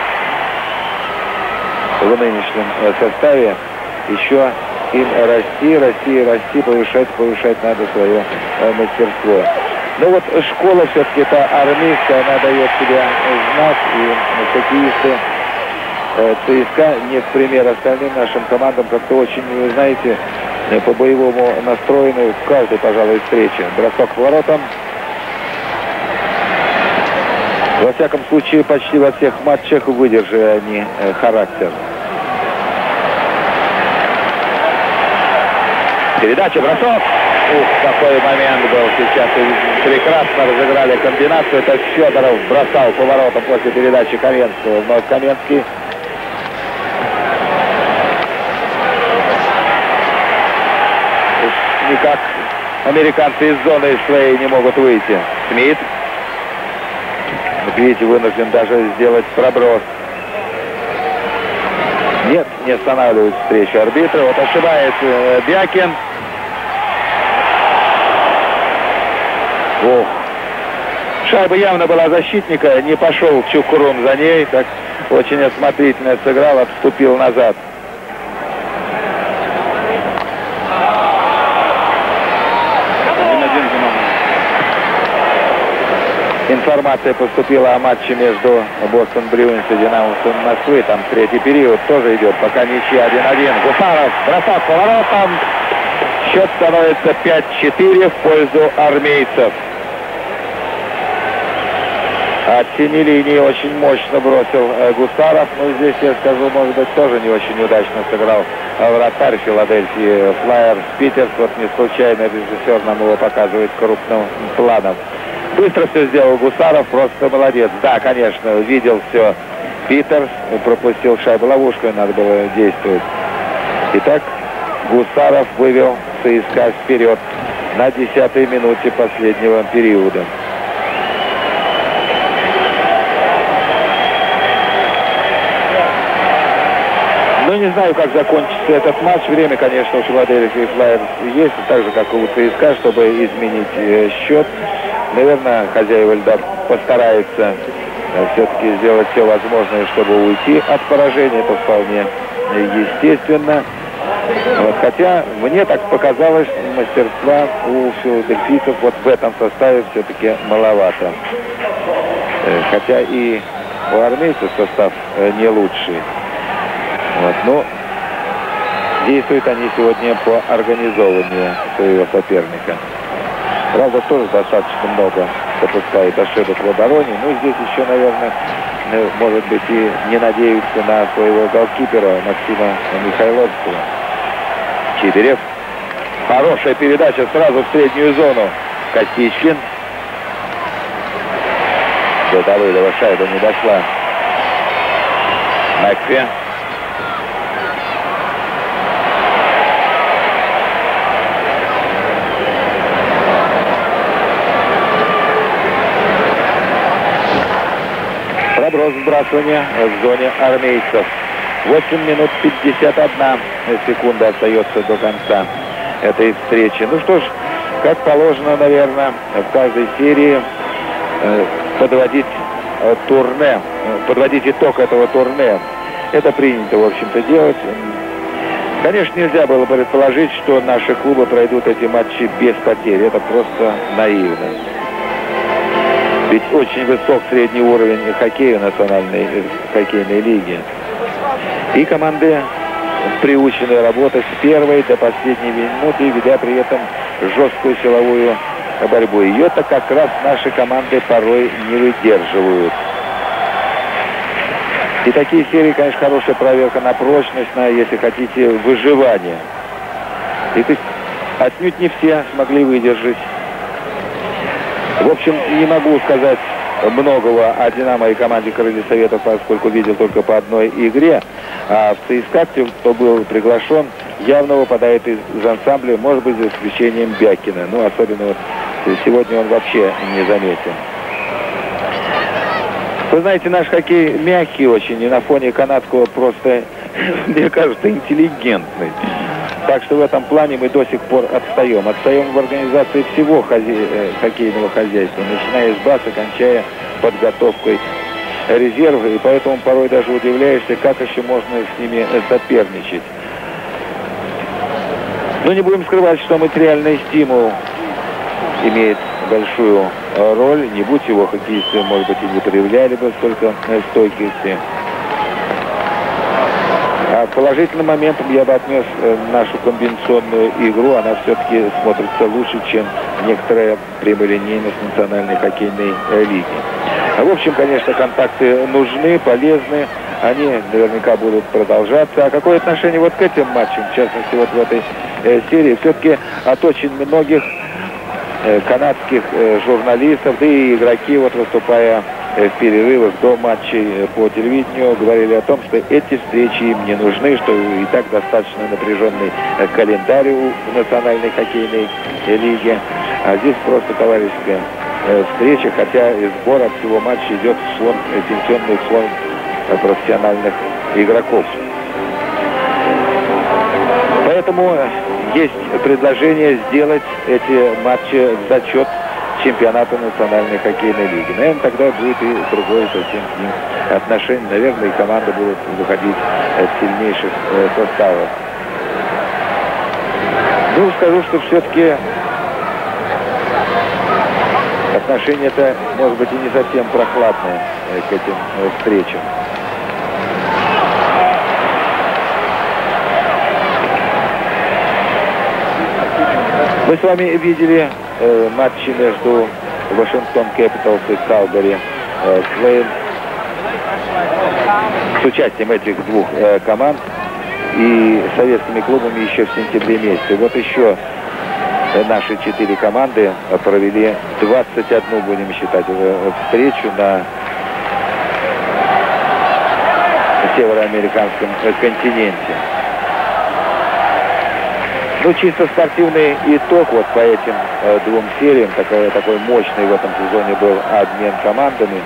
в нынешнем составе, еще им расти, расти, расти, повышать, повышать надо свое мастерство. Но вот школа все-таки это армейская, она дает себя знать, и хоккеисты ЦСКА не в пример остальным нашим командам, как-то очень, вы знаете, по-боевому настроены в каждой, пожалуй, встрече. Бросок к воротам. Во всяком случае, почти во всех матчах выдержали они э, характер. Передача, бросок. Ух, какой момент был сейчас. Прекрасно разыграли комбинацию. Это Федоров бросал по воротам после передачи Каменского. Вновь Каменский. Никак американцы из зоны своей не могут выйти. Смит. Видите, вынужден даже сделать проброс. Нет, не останавливает встречу арбитра. Вот ошибается э, Бякин. Ох. Шайба явно была защитника. Не пошел Чукурун за ней. Так очень осмотрительно сыграл, отступил назад. Информация поступила о матче между Бостон Брюинс и Динамосом Москвы. Там третий период тоже идет. Пока ничья один-один. Гусаров, бросок по воротам. Счет становится пять-четыре в пользу армейцев. От синей линии очень мощно бросил э, Гусаров. Ну, здесь, я скажу, может быть, тоже не очень удачно сыграл вратарь Филадельфии Флайерс Питерс. Вот не случайно режиссер нам его показывает крупным планом. Быстро все сделал Гусаров, просто молодец. Да, конечно, видел все Питерс, пропустил шайбу. Ловушкой надо было действовать. Итак, Гусаров вывел ЦСКА вперед на десятой минуте последнего периода. Ну, не знаю, как закончится этот матч. Время, конечно, у Филадельфии Флайерс есть, так же, как и у ЦСКА, чтобы изменить э, счет. Наверное, хозяева льда постараются э, все-таки сделать все возможное, чтобы уйти от поражения. Это вполне естественно. Вот, хотя мне так показалось, мастерства у филадельфийцев вот в этом составе все-таки маловато. Э, хотя и у армейцев состав э, не лучший. Вот, но действуют они сегодня по организованию своего соперника. Правда, тоже достаточно много допускает ошибок в обороне. Ну, здесь еще, наверное, может быть, и не надеются на своего голкипера Максима Михайловского. Чибирев. Хорошая передача сразу в среднюю зону. Костичкин. До Давыдова шайба не дошла. Макфи. Проброс сбрасывания в зоне армейцев. восемь минут пятьдесят одна секунда остается до конца этой встречи. Ну что ж, как положено, наверное, в каждой серии э, подводить э, турне, подводить итог этого турне. Это принято, в общем-то, делать. Конечно, нельзя было предположить, что наши клубы пройдут эти матчи без потерь. Это просто наивно. Ведь очень высок средний уровень хоккея национальной хоккейной лиги. И команды приучены работать с первой до последней минуты, ведя при этом жесткую силовую борьбу. Ее-то как раз наши команды порой не выдерживают. И такие серии, конечно, хорошая проверка на прочность, на, если хотите, выживание. И отнюдь не все смогли выдержать. В общем, не могу сказать многого о «Динамо» и команде «Крылья Советов», поскольку видел только по одной игре. А в ЦСКА, кто был приглашен, явно выпадает из ансамбля, может быть, за исключением Бякина. Ну, особенно вот сегодня он вообще не заметен. Вы знаете, наш хоккей мягкий очень, и на фоне канадского просто, мне кажется, интеллигентный. Так что в этом плане мы до сих пор отстаем. Отстаем в организации всего хозе... хоккейного хозяйства, начиная с базы, кончая подготовкой резерва. И поэтому порой даже удивляешься, как еще можно с ними соперничать. Но не будем скрывать, что материальный стимул имеет большую роль. Не будь его, хоккеисты, может быть, и не проявляли бы столько стойкости. А положительным моментом я бы отнес нашу комбинационную игру. Она все-таки смотрится лучше, чем некоторая прямолинейность национальной хоккейной лиги. В общем, конечно, контакты нужны, полезны. Они наверняка будут продолжаться. А какое отношение вот к этим матчам, в частности, вот в этой э, серии, все-таки от очень многих э, канадских э, журналистов, да и игроки, вот выступая в перерывах до матчей по телевидению, говорили о том, что эти встречи им не нужны, что и так достаточно напряженный календарь у национальной хоккейной лиги. А здесь просто товарищеская встреча, хотя и сбор от всего матча идет в слон, пенсионный слон профессиональных игроков. Поэтому есть предложение сделать эти матчи в зачет чемпионата национальной хоккейной лиги. Наверное, тогда будет и другое совсем к ним отношение. Наверное, и команды будут выходить с сильнейших э, составов. Ну, скажу, что все-таки отношение-то, может быть, и не совсем прохладное э, к этим э, встречам. Мы с вами видели э, матчи между Вашингтон Кэпиталс и Калгари э, Флейм с участием этих двух э, команд и советскими клубами еще в сентябре месяце. Вот еще наши четыре команды провели двадцать одну, будем считать, встречу на североамериканском континенте. Ну, чисто спортивный итог вот по этим э, двум сериям, такой, такой мощный в этом сезоне был обмен командами.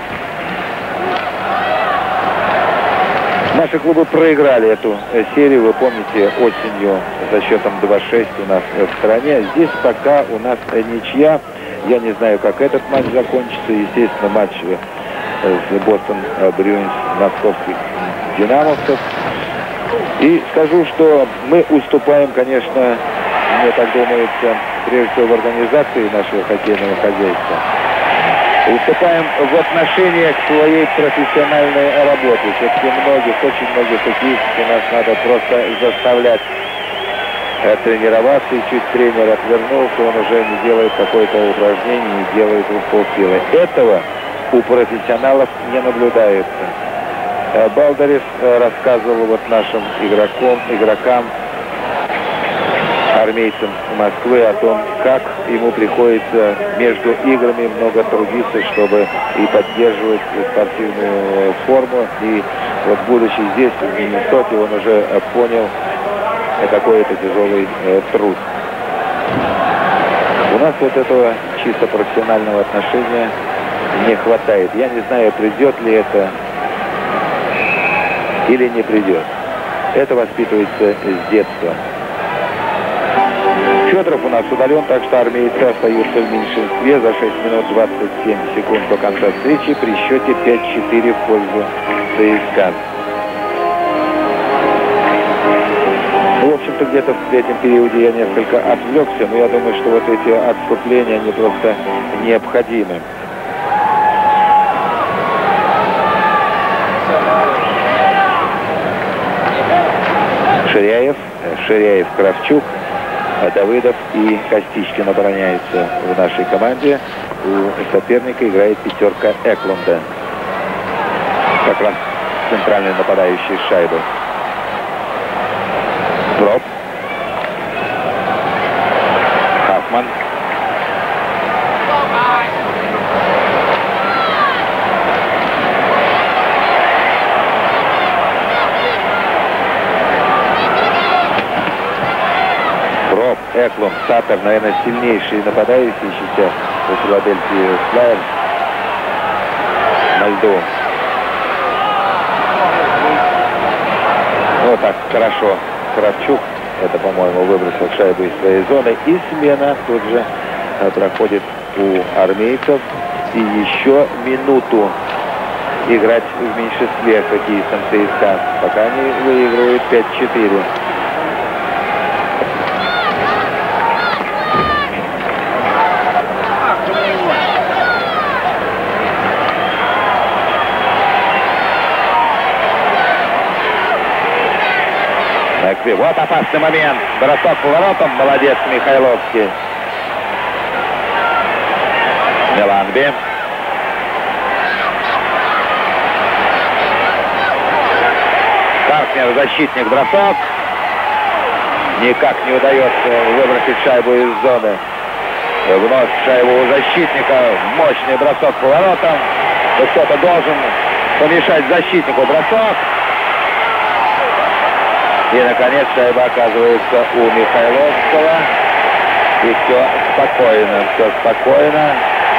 Наши клубы проиграли эту э, серию, вы помните, осенью за счетом два шесть у нас э, в стране. Здесь пока у нас э, ничья. Я не знаю, как этот матч закончится. Естественно, матч э, с Бостон э, Брюинс, московских динамовцев. И скажу, что мы уступаем, конечно, мне так думается, прежде всего в организации нашего хоккейного хозяйства. Уступаем в отношении к своей профессиональной работе. Все-таки многих, очень многих хоккеистов у нас надо просто заставлять э, тренироваться. И чуть тренер отвернулся, он уже не делает какое-то упражнение, не делает в полсилы. Этого у профессионалов не наблюдается. Балдарис рассказывал вот нашим игрокам, игрокам, армейцам Москвы о том, как ему приходится между играми много трудиться, чтобы и поддерживать спортивную форму. И вот будучи здесь, в Миннесоте, он уже понял, какой это тяжелый труд. У нас вот этого чисто профессионального отношения не хватает. Я не знаю, придет ли это или не придет. Это воспитывается с детства. Федоров у нас удален, так что армейцы остаются в меньшинстве за шесть минут двадцать семь секунд до конца встречи при счете пять четыре в пользу ЦСКА. Ну, в общем-то, где-то в третьем периоде я несколько отвлекся, но я думаю, что вот эти отступления, они просто необходимы. Ширяев, Ширяев, Кравчук, Давыдов и Костичкин обороняются в нашей команде. У соперника играет пятерка Эклунда. Как раз центральный нападающий с шайбой. Дроп. Хафман. Эклунд, Саттер, наверное, сильнейшие нападающие сейчас у Филадельфии Флайерс на льду. Вот так хорошо Кравчук, это, по-моему, выбросил шайбу из своей зоны. И смена тут же проходит у армейцев. И еще минуту играть в меньшинстве хоккеистам ЦСКА, пока они выигрывают пять четыре. Вот опасный момент. Бросок поворотом. Молодец Михайловский. Меланби. Картнер, защитник, бросок. Никак не удается выбросить шайбу из зоны. Вновь шайбу у защитника. Мощный бросок поворотом. Но кто-то должен помешать защитнику. Бросок. И, наконец, шайба оказывается у Михайловского. И все спокойно, все спокойно.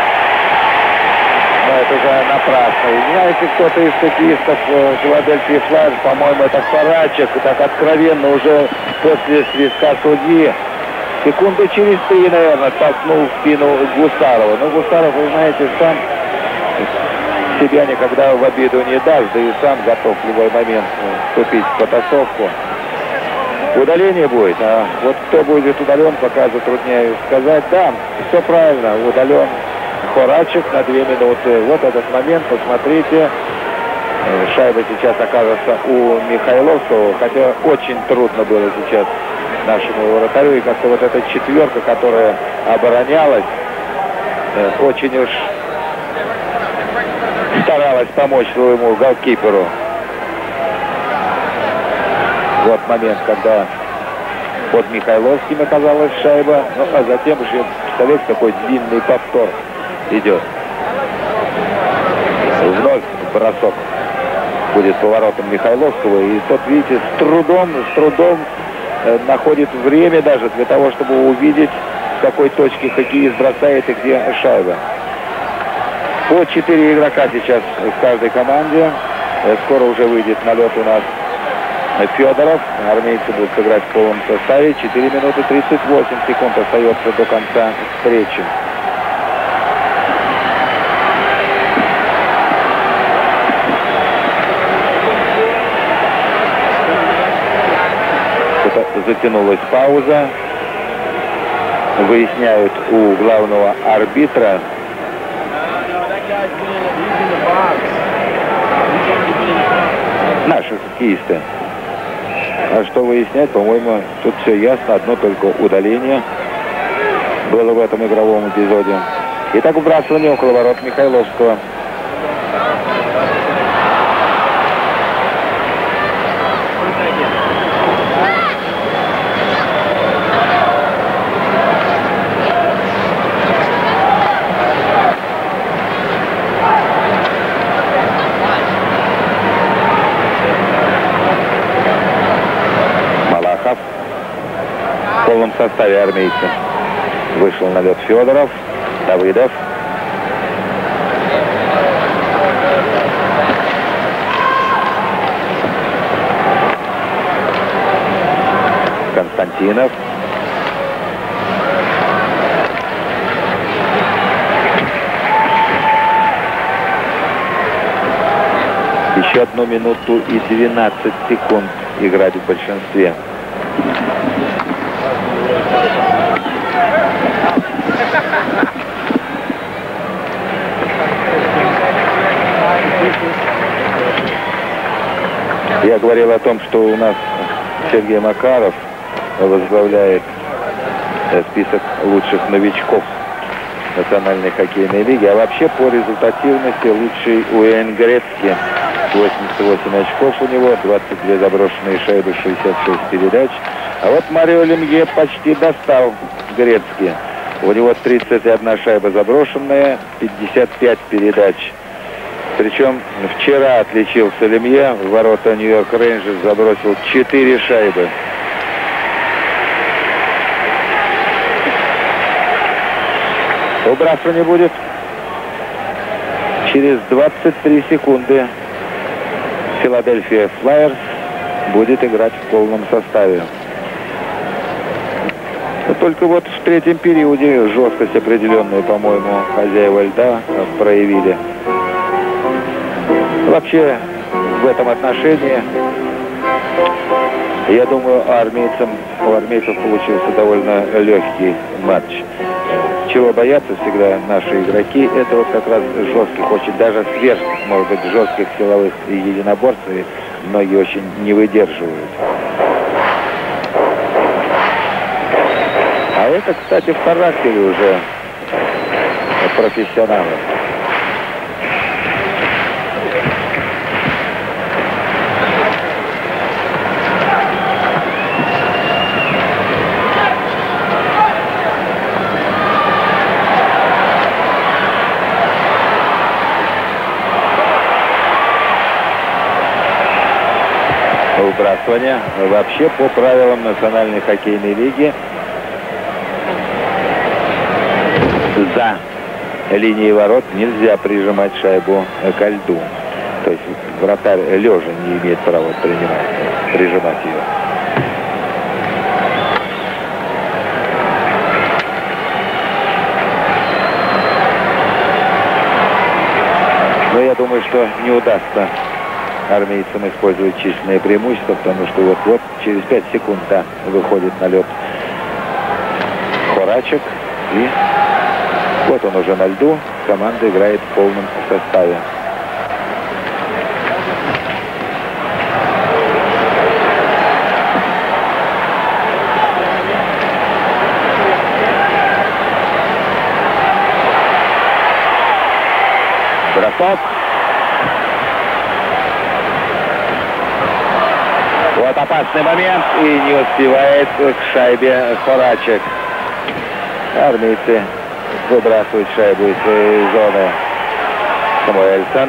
Но это уже напрасно. И знаете, кто-то из хоккеистов Филадельфии Флайерс, по-моему, это Фарачек, так откровенно уже после свистка судьи, секунды через три, наверное, толкнул в спину Гусарова. Но Гусаров, вы знаете, сам себя никогда в обиду не даст, да и сам готов в любой момент вступить в потасовку. Удаление будет, а вот кто будет удален, пока затрудняюсь сказать. Да, все правильно, удален Хорачек на две минуты. Вот этот момент, посмотрите. Шайба сейчас окажется у Михайловского, хотя очень трудно было сейчас нашему вратарю. И как-то вот эта четверка, которая оборонялась, очень уж старалась помочь своему голкиперу. Вот момент, когда под Михайловским оказалась шайба. Ну, а затем же, представляете, какой длинный повтор идет. Вновь бросок будет поворотом Михайловского. И тот, видите, с трудом, с трудом э, находит время даже для того, чтобы увидеть, в какой точке хоккеист бросает и где шайба. По четыре игрока сейчас в каждой команде. Э, скоро уже выйдет на лед у нас Федоров. Армейцы будут сыграть в полном составе. четыре минуты тридцать восемь секунд остается до конца встречи. Затянулась пауза. Выясняют у главного арбитра. Наши хоккеисты. А что выяснять, по-моему, тут все ясно. Одно только удаление было в этом игровом эпизоде. Итак, выбрасывание около ворот Михайловского. В полном составе армейца. Вышел на лед Федоров, Давыдов. Константинов. Еще одну минуту и двенадцать секунд играть в большинстве. Я говорил о том, что у нас Сергей Макаров возглавляет список лучших новичков Национальной хоккейной лиги. А вообще по результативности лучший Уэйн Грецки. восемьдесят восемь очков у него, двадцать две заброшенные шайбы, шестьдесят шесть передач. А вот Марио Лемье почти достал Грецки. У него тридцать одна шайба заброшенная, пятьдесят пять передач. Причем вчера отличился Лемье. В ворота Нью-Йорк Рейнджерс забросил четыре шайбы. Выбрасывание будет через двадцать три секунды. Филадельфия Флайерс будет играть в полном составе. Но только вот в третьем периоде жесткость определенную, по-моему, хозяева льда проявили. Вообще, в этом отношении, я думаю, армейцам, у армейцев получился довольно легкий матч. Чего боятся всегда наши игроки, это вот как раз жестких, очень даже сверх, может быть, жестких силовых единоборств, и многие очень не выдерживают. А это, кстати, в характере уже профессионалы. Выбрасывание. Вообще, по правилам Национальной хоккейной лиги, за линией ворот нельзя прижимать шайбу ко льду. То есть вратарь лежа не имеет права принимать, прижимать ее. Но я думаю, что не удастся армейцам использовать численное преимущество, потому что вот-вот через пять секунд да, выходит на лед Хорачек. И вот он уже на льду. Команда играет в полном составе. Вот опасный момент, и не успевает к шайбе Хорачек. Армейцы выбрасывают шайбу из своей зоны. Самуэльсон.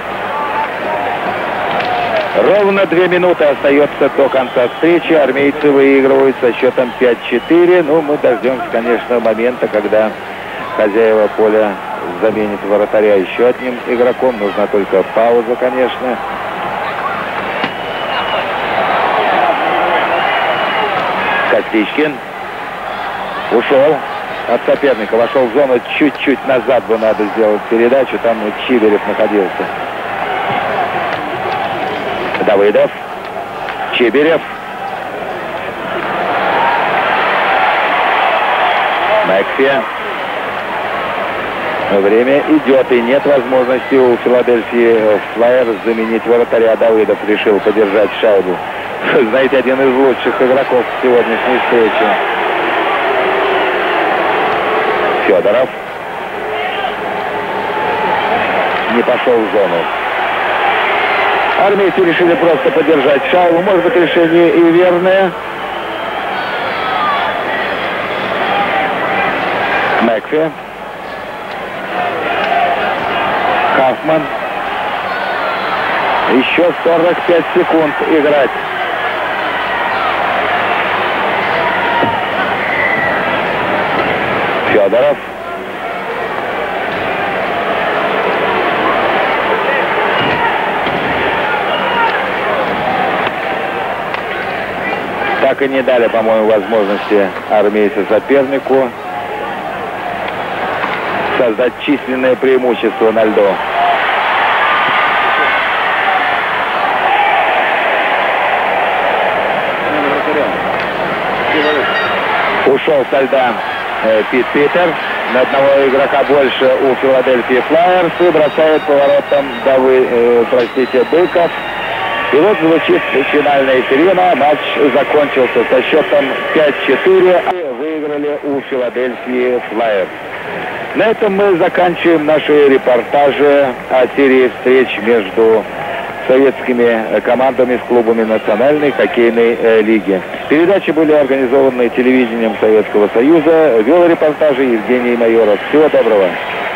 Ровно две минуты остается до конца встречи. Армейцы выигрывают со счетом пять-четыре. Ну, мы дождемся, конечно, момента, когда хозяева поля заменит вратаря еще одним игроком. Нужна только пауза, конечно. Костичкин ушел от соперника, вошел в зону, чуть-чуть назад бы надо сделать передачу, там Чибирев находился. Давыдов, Чибирев, Макфи. Время идет, и нет возможности у Филадельфии Флайерс заменить вратаря. Давыдов решил подержать шайбу. Знаете, один из лучших игроков сегодняшней встречи. Федоров не пошел в зону. Армейцы решили просто подержать шайбу. Может быть, решение и верное. Макфи. Хаффман. Еще сорок пять секунд играть. Федоров. Так и не дали, по-моему, возможности армейцу сопернику создать численное преимущество на льду. Ушел со льда э, Пит Питер. На одного игрока больше у Филадельфии Флайерс. И бросает поворотом Давы, э, простите, Быков. И вот звучит финальная сирена. Матч закончился со счетом пять-четыре. Выиграли у Филадельфии Флайерс. На этом мы заканчиваем наши репортажи о серии встреч между советскими командами с клубами Национальной хоккейной э, лиги. Передачи были организованы телевидением Советского Союза. Вел репортажи Евгений Майоров. Всего доброго.